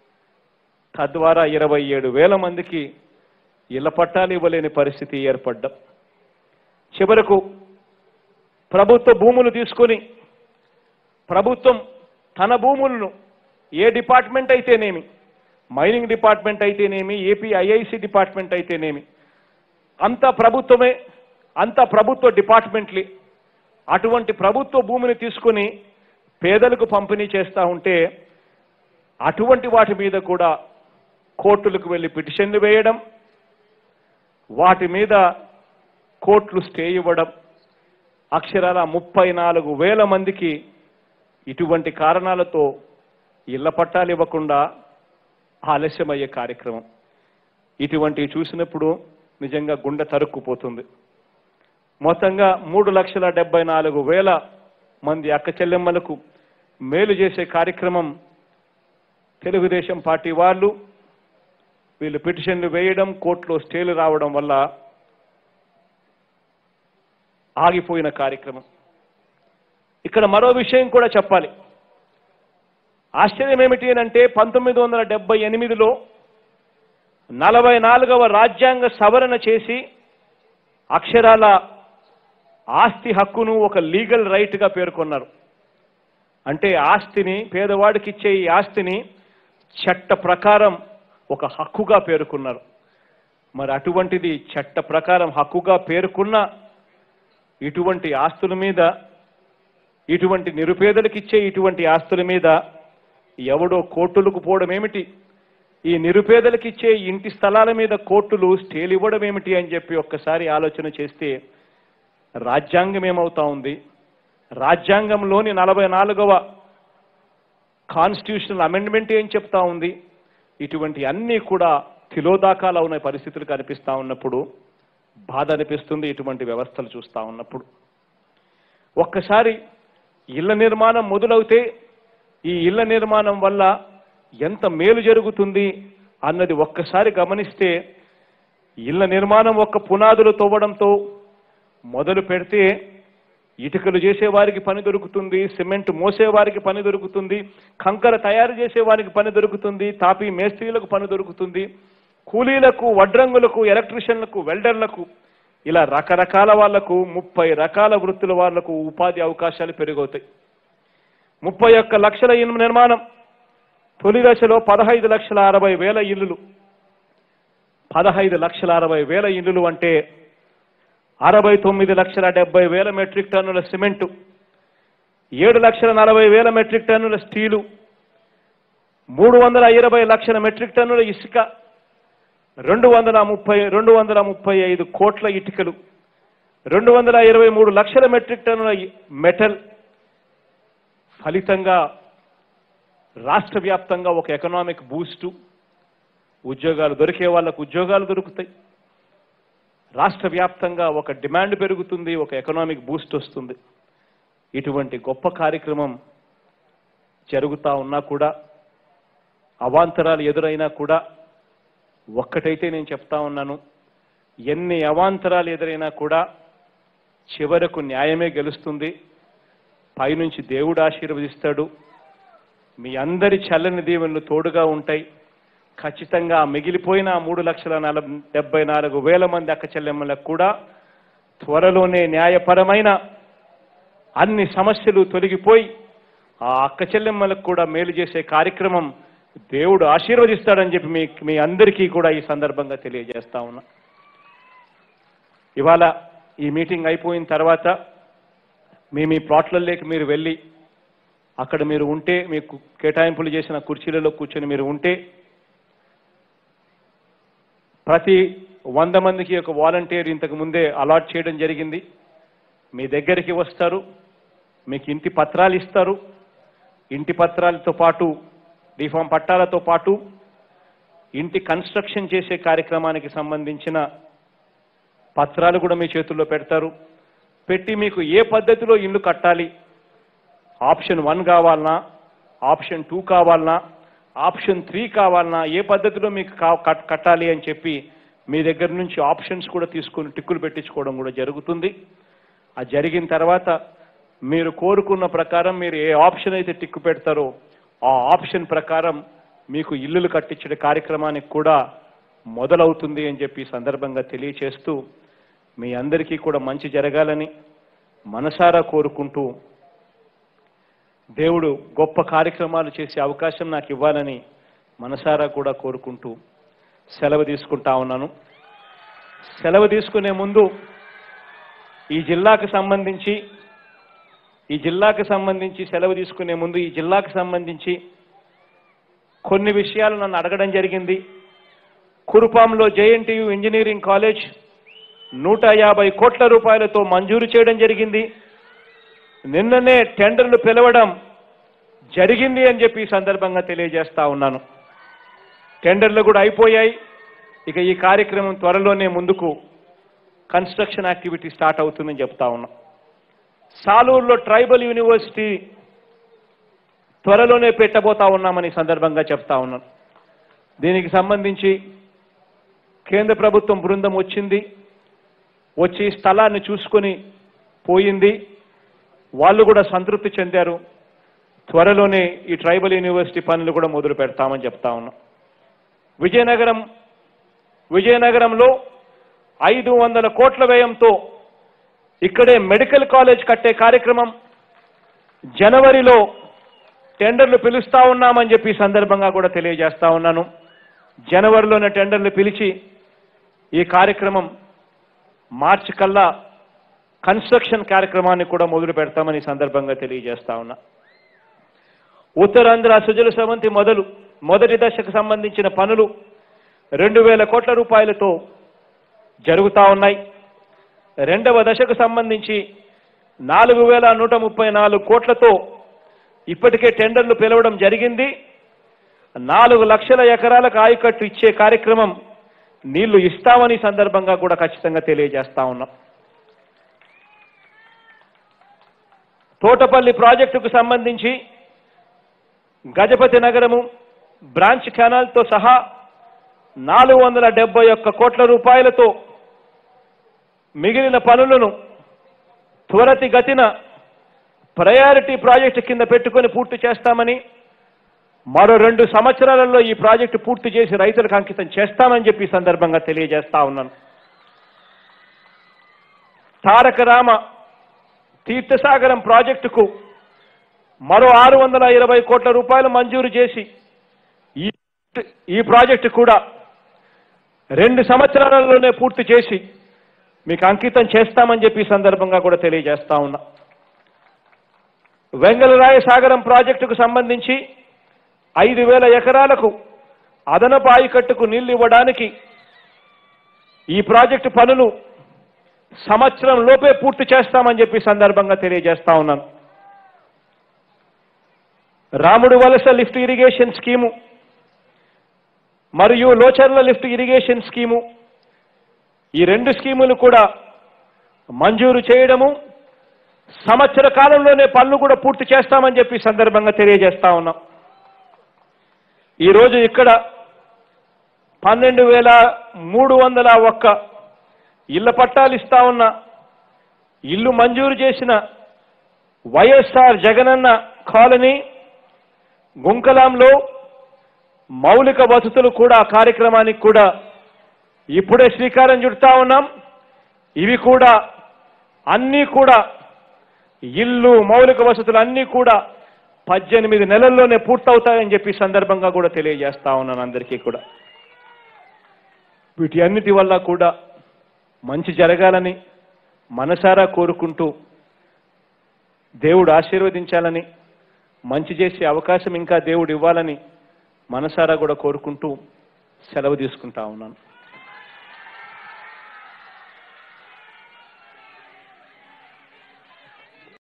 తద్వారా ఇరవై ఏడు వేల మందికి ఇళ్ల పట్టాలు ఇవ్వలేని పరిస్థితి ఏర్పడ్డం. చివరకు ప్రభుత్వ భూములు తీసుకొని ప్రభుత్వం తన భూములను ఏ డిపార్ట్మెంట్ అయితేనేమి, మైనింగ్ డిపార్ట్మెంట్ అయితేనేమి, ఏపీ ఐఐసి డిపార్ట్మెంట్ అయితేనేమి, అంతా ప్రభుత్వమే, అంతా ప్రభుత్వ డిపార్ట్మెంట్లే. అటువంటి ప్రభుత్వ భూమిని తీసుకొని పేదలకు పంపిణీ చేస్తూ ఉంటే అటువంటి వాటి మీద కూడా కోర్టులకు వెళ్ళి పిటిషన్లు వేయడం, వాటి మీద కోర్టులు స్టే ఇవ్వడం, అక్షరాల ముప్పై నాలుగు వేల మందికి ఇటువంటి కారణాలతో ఇళ్ల పట్టాలు ఇవ్వకుండా ఆలస్యమయ్యే కార్యక్రమం. ఇటువంటివి చూసినప్పుడు నిజంగా గుండె తరుక్కుపోతుంది. మొత్తంగా మూడు లక్షల డెబ్బై నాలుగు వేల మంది అక్క చెల్లెమ్మలకు మేలు చేసే కార్యక్రమం తెలుగుదేశం పార్టీ వాళ్ళు వీళ్ళు పిటిషన్లు వేయడం, కోర్టులో స్టేలు రావడం వల్ల ఆగిపోయిన కార్యక్రమం. ఇక్కడ మరో విషయం కూడా చెప్పాలి. ఆశ్చర్యం ఏమిటి అని అంటే పంతొమ్మిది వందల డెబ్బై ఎనిమిదిలో నలభై నాలుగవ రాజ్యాంగ సవరణ చేసి అక్షరాల ఆస్తి హక్కును ఒక లీగల్ రైట్గా పేర్కొన్నారు. అంటే ఆస్తిని, పేదవాడికి ఇచ్చే ఈ ఆస్తిని చట్ట ప్రకారం ఒక హక్కుగా పేర్కొన్నారు. మరి అటువంటిది చట్ట ప్రకారం హక్కుగా పేర్కొన్న ఇటువంటి ఆస్తుల మీద, ఇటువంటి నిరుపేదలకు ఇచ్చే ఇటువంటి ఆస్తుల మీద ఎవడో కోర్టులకు పోవడం ఏమిటి, ఈ నిరుపేదలకు ఇచ్చే ఇంటి స్థలాల మీద కోర్టులు స్టేలు ఇవ్వడం ఏమిటి అని చెప్పి ఒక్కసారి ఆలోచన చేస్తే రాజ్యాంగం ఏమవుతా ఉంది, రాజ్యాంగంలోని నలభై నాలుగవ కాన్స్టిట్యూషనల్ అమెండ్మెంట్ ఏం చెప్తా ఉంది, ఇటువంటి అన్నీ కూడా తిలోదాకాలు ఉన్న పరిస్థితులు కనిపిస్తా ఉన్నప్పుడు బాధ అనిపిస్తుంది. ఇటువంటి వ్యవస్థలు చూస్తూ ఉన్నప్పుడు ఒక్కసారి ఇళ్ల నిర్మాణం మొదలవుతే ఈ ఇళ్ల నిర్మాణం వల్ల ఎంత మేలు జరుగుతుంది అన్నది ఒక్కసారి గమనిస్తే, ఇళ్ల నిర్మాణం ఒక్క పునాదులు తవ్వడంతో మొదలు పెడితే ఇటుకలు చేసేవారికి పని దొరుకుతుంది, సిమెంట్ మోసేవారికి పని దొరుకుతుంది, కంకర తయారు చేసేవారికి పని దొరుకుతుంది, తాపీ మేస్త్రీలకు పని దొరుకుతుంది, కూలీలకు, వడ్రంగులకు, ఎలక్ట్రీషియన్లకు, వెల్డర్లకు, ఇలా రకరకాల వాళ్లకు ముప్పై రకాల వృత్తుల వాళ్లకు ఉపాధి అవకాశాలు పెరిగవుతాయి. ముప్పై ఒక్క లక్షల ఇళ్ల నిర్మాణం, తొలి దశలో పదహైదు లక్షల అరవై వేల ఇల్లులు. పదహైదు లక్షల అరవై వేల ఇల్లులు అంటే అరవై తొమ్మిది లక్షల డెబ్బై వేల మెట్రిక్ టన్నుల సిమెంటు, ఏడు లక్షల నలభై వేల మెట్రిక్ టన్నుల స్టీలు, మూడు వందల ఇరవై లక్షల మెట్రిక్ టన్నుల ఇసుక, రెండు వందల ముప్పై రెండు వందల ముప్పై ఐదు కోట్ల ఇటుకలు, రెండు వందల ఇరవై మూడు లక్షల మెట్రిక్ టన్నుల మెటల్. ఫలితంగా రాష్ట్ర వ్యాప్తంగా ఒక ఎకనామిక్ బూస్టు, ఉద్యోగాలు దొరికే వాళ్ళకు ఉద్యోగాలు దొరుకుతాయి, రాష్ట్ర వ్యాప్తంగా ఒక డిమాండ్ పెరుగుతుంది, ఒక ఎకనామిక్ బూస్ట్ వస్తుంది. ఇటువంటి గొప్ప కార్యక్రమం జరుగుతూ ఉన్నా కూడా, అవాంతరాలు ఎదురైనా కూడా ఒక్కటైతే నేను చెప్తా ఉన్నాను, ఎన్ని అవాంతరాలు ఎదురైనా కూడా చివరకు న్యాయమే గెలుస్తుంది. పైనుంచి దేవుడు ఆశీర్వదిస్తాడు. మీ అందరి చల్లని దీవెనలు తోడుగా ఉంటాయి. ఖచ్చితంగా మిగిలిపోయిన మూడు లక్షల నలభై డెబ్బై నాలుగు వేల మంది అక్క చెల్లెమ్మలకు కూడా త్వరలోనే న్యాయపరమైన అన్ని సమస్యలు తొలగిపోయి ఆ అక్క చెల్లెమ్మలకు కూడా మేలు చేసే కార్యక్రమం దేవుడు ఆశీర్వదిస్తాడని చెప్పి మీ మీ అందరికీ కూడా ఈ సందర్భంగా తెలియజేస్తా ఉన్నా. ఇవాళ ఈ మీటింగ్ అయిపోయిన తర్వాత మీ మీ ప్లాట్లలోకి మీరు వెళ్ళి అక్కడ మీరు ఉంటే, మీకు కేటాయింపులు చేసిన కుర్చీలలో కూర్చొని మీరు ఉంటే, ప్రతి వంద మందికి ఒక వాలంటీర్ ఇంతకు ముందే అలాట్ చేయడం జరిగింది. మీ దగ్గరికి వస్తారు, మీకు ఇంటి పత్రాలు ఇస్తారు. ఇంటి పత్రాలతో పాటు డిఫామ్ పట్టాలతో పాటు ఇంటి కన్స్ట్రక్షన్ చేసే కార్యక్రమానికి సంబంధించిన పత్రాలు కూడా మీ చేతుల్లో పెడతారు. పెట్టి మీకు ఏ పద్ధతిలో ఇల్లు కట్టాలి, ఆప్షన్ వన్ కావాలన్నా, ఆప్షన్ టూ కావాలన్నా, ఆప్షన్ త్రీ కావాలన్నా, ఏ పద్ధతిలో మీకు కట్టాలి అని చెప్పి మీ దగ్గర నుంచి ఆప్షన్స్ కూడా తీసుకుని టిక్కులు పెట్టించుకోవడం కూడా జరుగుతుంది. అది జరిగిన తర్వాత మీరు కోరుకున్న ప్రకారం మీరు ఏ ఆప్షన్ అయితే టిక్కు పెడతారో ఆ ఆప్షన్ ప్రకారం మీకు ఇల్లులు కట్టించే కార్యక్రమానికి కూడా మొదలవుతుంది అని చెప్పి సందర్భంగా తెలియచేస్తూ, మీ అందరికీ కూడా మంచి జరగాలని మనసారా కోరుకుంటూ, దేవుడు గొప్ప కార్యక్రమాలు చేసే అవకాశం నాకు ఇవ్వాలని మనసారా కూడా కోరుకుంటూ సెలవు తీసుకుంటా ఉన్నాను. సెలవు తీసుకునే ముందు ఈ జిల్లాకు సంబంధించి ఈ జిల్లాకు సంబంధించి సెలవు తీసుకునే ముందు ఈ జిల్లాకు సంబంధించి కొన్ని విషయాలు నన్ను అడగడం జరిగింది. కురుపాంలో జేఎన్టీయూ ఇంజనీరింగ్ కాలేజ్ నూట యాభై కోట్ల రూపాయలతో మంజూరు చేయడం జరిగింది. నిన్ననే టెండర్లు పిలవడం జరిగింది అని చెప్పి ఈ సందర్భంగా తెలియజేస్తా ఉన్నాను. టెండర్లు కూడా అయిపోయాయి. ఇక ఈ కార్యక్రమం త్వరలోనే ముందుకు కన్స్ట్రక్షన్ యాక్టివిటీ స్టార్ట్ అవుతుందని చెప్తా ఉన్నాం. సాలూరులో ట్రైబల్ యూనివర్సిటీ త్వరలోనే పెట్టబోతా ఉన్నామని సందర్భంగా చెప్తా ఉన్నాను. దీనికి సంబంధించి కేంద్ర ప్రభుత్వం బృందం వచ్చింది, వచ్చి స్థలాన్ని చూసుకొని పోయింది. వాళ్ళు కూడా సంతృప్తి చెందారు. త్వరలోనే ఈ ట్రైబల్ యూనివర్సిటీ పనులు కూడా మొదలు పెడతామని చెప్తా ఉన్నాం. విజయనగరం విజయనగరంలో ఐదు వందల కోట్ల వ్యయంతో ఇక్కడే మెడికల్ కాలేజ్ కట్టే కార్యక్రమం జనవరిలో టెండర్లు పిలుస్తా ఉన్నామని చెప్పి ఈ సందర్భంగా కూడా తెలియజేస్తా ఉన్నాను. జనవరిలోనే టెండర్లు పిలిచి ఈ కార్యక్రమం మార్చి కల్లా కన్స్ట్రక్షన్ కార్యక్రమాన్ని కూడా మొదలు పెడతామని ఈ సందర్భంగా తెలియజేస్తా ఉన్నా. ఉత్తరాంధ్ర సుజల సవంతి మొదలు మొదటి దశకు సంబంధించిన పనులు రెండు వేల కోట్ల రూపాయలతో జరుగుతా ఉన్నాయి. రెండవ దశకు సంబంధించి నాలుగు వేల నూట ముప్పై నాలుగు కోట్లతో ఇప్పటికే టెండర్లు పిలవడం జరిగింది. నాలుగు లక్షల ఎకరాలకు ఆయకట్టు ఇచ్చే కార్యక్రమం నీళ్లు ఇస్తామని సందర్భంగా కూడా ఖచ్చితంగా తెలియజేస్తా ఉన్నాం. తోటపల్లి ప్రాజెక్టుకు సంబంధించి గజపతి నగరము బ్రాంచ్ కెనాల్తో సహా నాలుగు వందల డెబ్బై ఒక్క కోట్ల రూపాయలతో మిగిలిన పనులను త్వరితగతిన ప్రయారిటీ ప్రాజెక్టు కింద పెట్టుకొని పూర్తి చేస్తామని, మరో రెండు సంవత్సరాలలో ఈ ప్రాజెక్టు పూర్తి చేసి రైతులకు అంకితం చేస్తామని చెప్పి ఈ సందర్భంగా తెలియజేస్తా ఉన్నాను. తారక రామ తీర్థసాగరం ప్రాజెక్టుకు మరో ఆరు వందల ఇరవై కోట్ల రూపాయలు మంజూరు చేసి ఈ ఈ ప్రాజెక్టు కూడా రెండు సంవత్సరాలలోనే పూర్తి చేసి మీకు అంకితం చేస్తామని చెప్పి ఈ సందర్భంగా కూడా తెలియజేస్తా ఉన్నా. వెంగళరాయ సాగరం ప్రాజెక్టుకు సంబంధించి ఐదు వేల ఎకరాలకు అదనపు ఆయకట్టుకు నీళ్లు ఇవ్వడానికి ఈ ప్రాజెక్టు పనులు సంవత్సరం లోపే పూర్తి చేస్తామని చెప్పి సందర్భంగా తెలియజేస్తా ఉన్నాను. రాముడు వలస లిఫ్ట్ ఇరిగేషన్ స్కీము మరియు లోచర్ల లిఫ్ట్ ఇరిగేషన్ స్కీము, ఈ రెండు స్కీములు కూడా మంజూరు చేయడము, సంవత్సర కాలంలోనే పనులు కూడా పూర్తి చేస్తామని చెప్పి సందర్భంగా తెలియజేస్తా ఉన్నాం. ఈరోజు ఇక్కడ పన్నెండు వేల మూడు వందల ఒక్క ఇళ్ల పట్టాలు ఇస్తా ఉన్న, ఇల్లు మంజూరు చేసిన వైఎస్ఆర్ జగనన్న కాలనీ గుంకలాంలో మౌలిక వసతులు కూడా కార్యక్రమానికి కూడా ఇప్పుడే శ్రీకారం చుడతా ఉన్నాం. ఇవి కూడా అన్నీ కూడా ఇల్లు మౌలిక వసతులు అన్నీ కూడా పద్దెనిమిది నెలల్లోనే పూర్తవుతాయని చెప్పి సందర్భంగా కూడా తెలియజేస్తా ఉన్నాను అందరికీ కూడా. వీటి అన్నిటి వల్ల కూడా మంచి జరగాలని మనసారా కోరుకుంటూ దేవుడు ఆశీర్వదించాలని, మంచి చేసే అవకాశం ఇంకా దేవుడు ఇవ్వాలని మనసారా కూడా కోరుకుంటూ సెలవు తీసుకుంటా ఉన్నాను.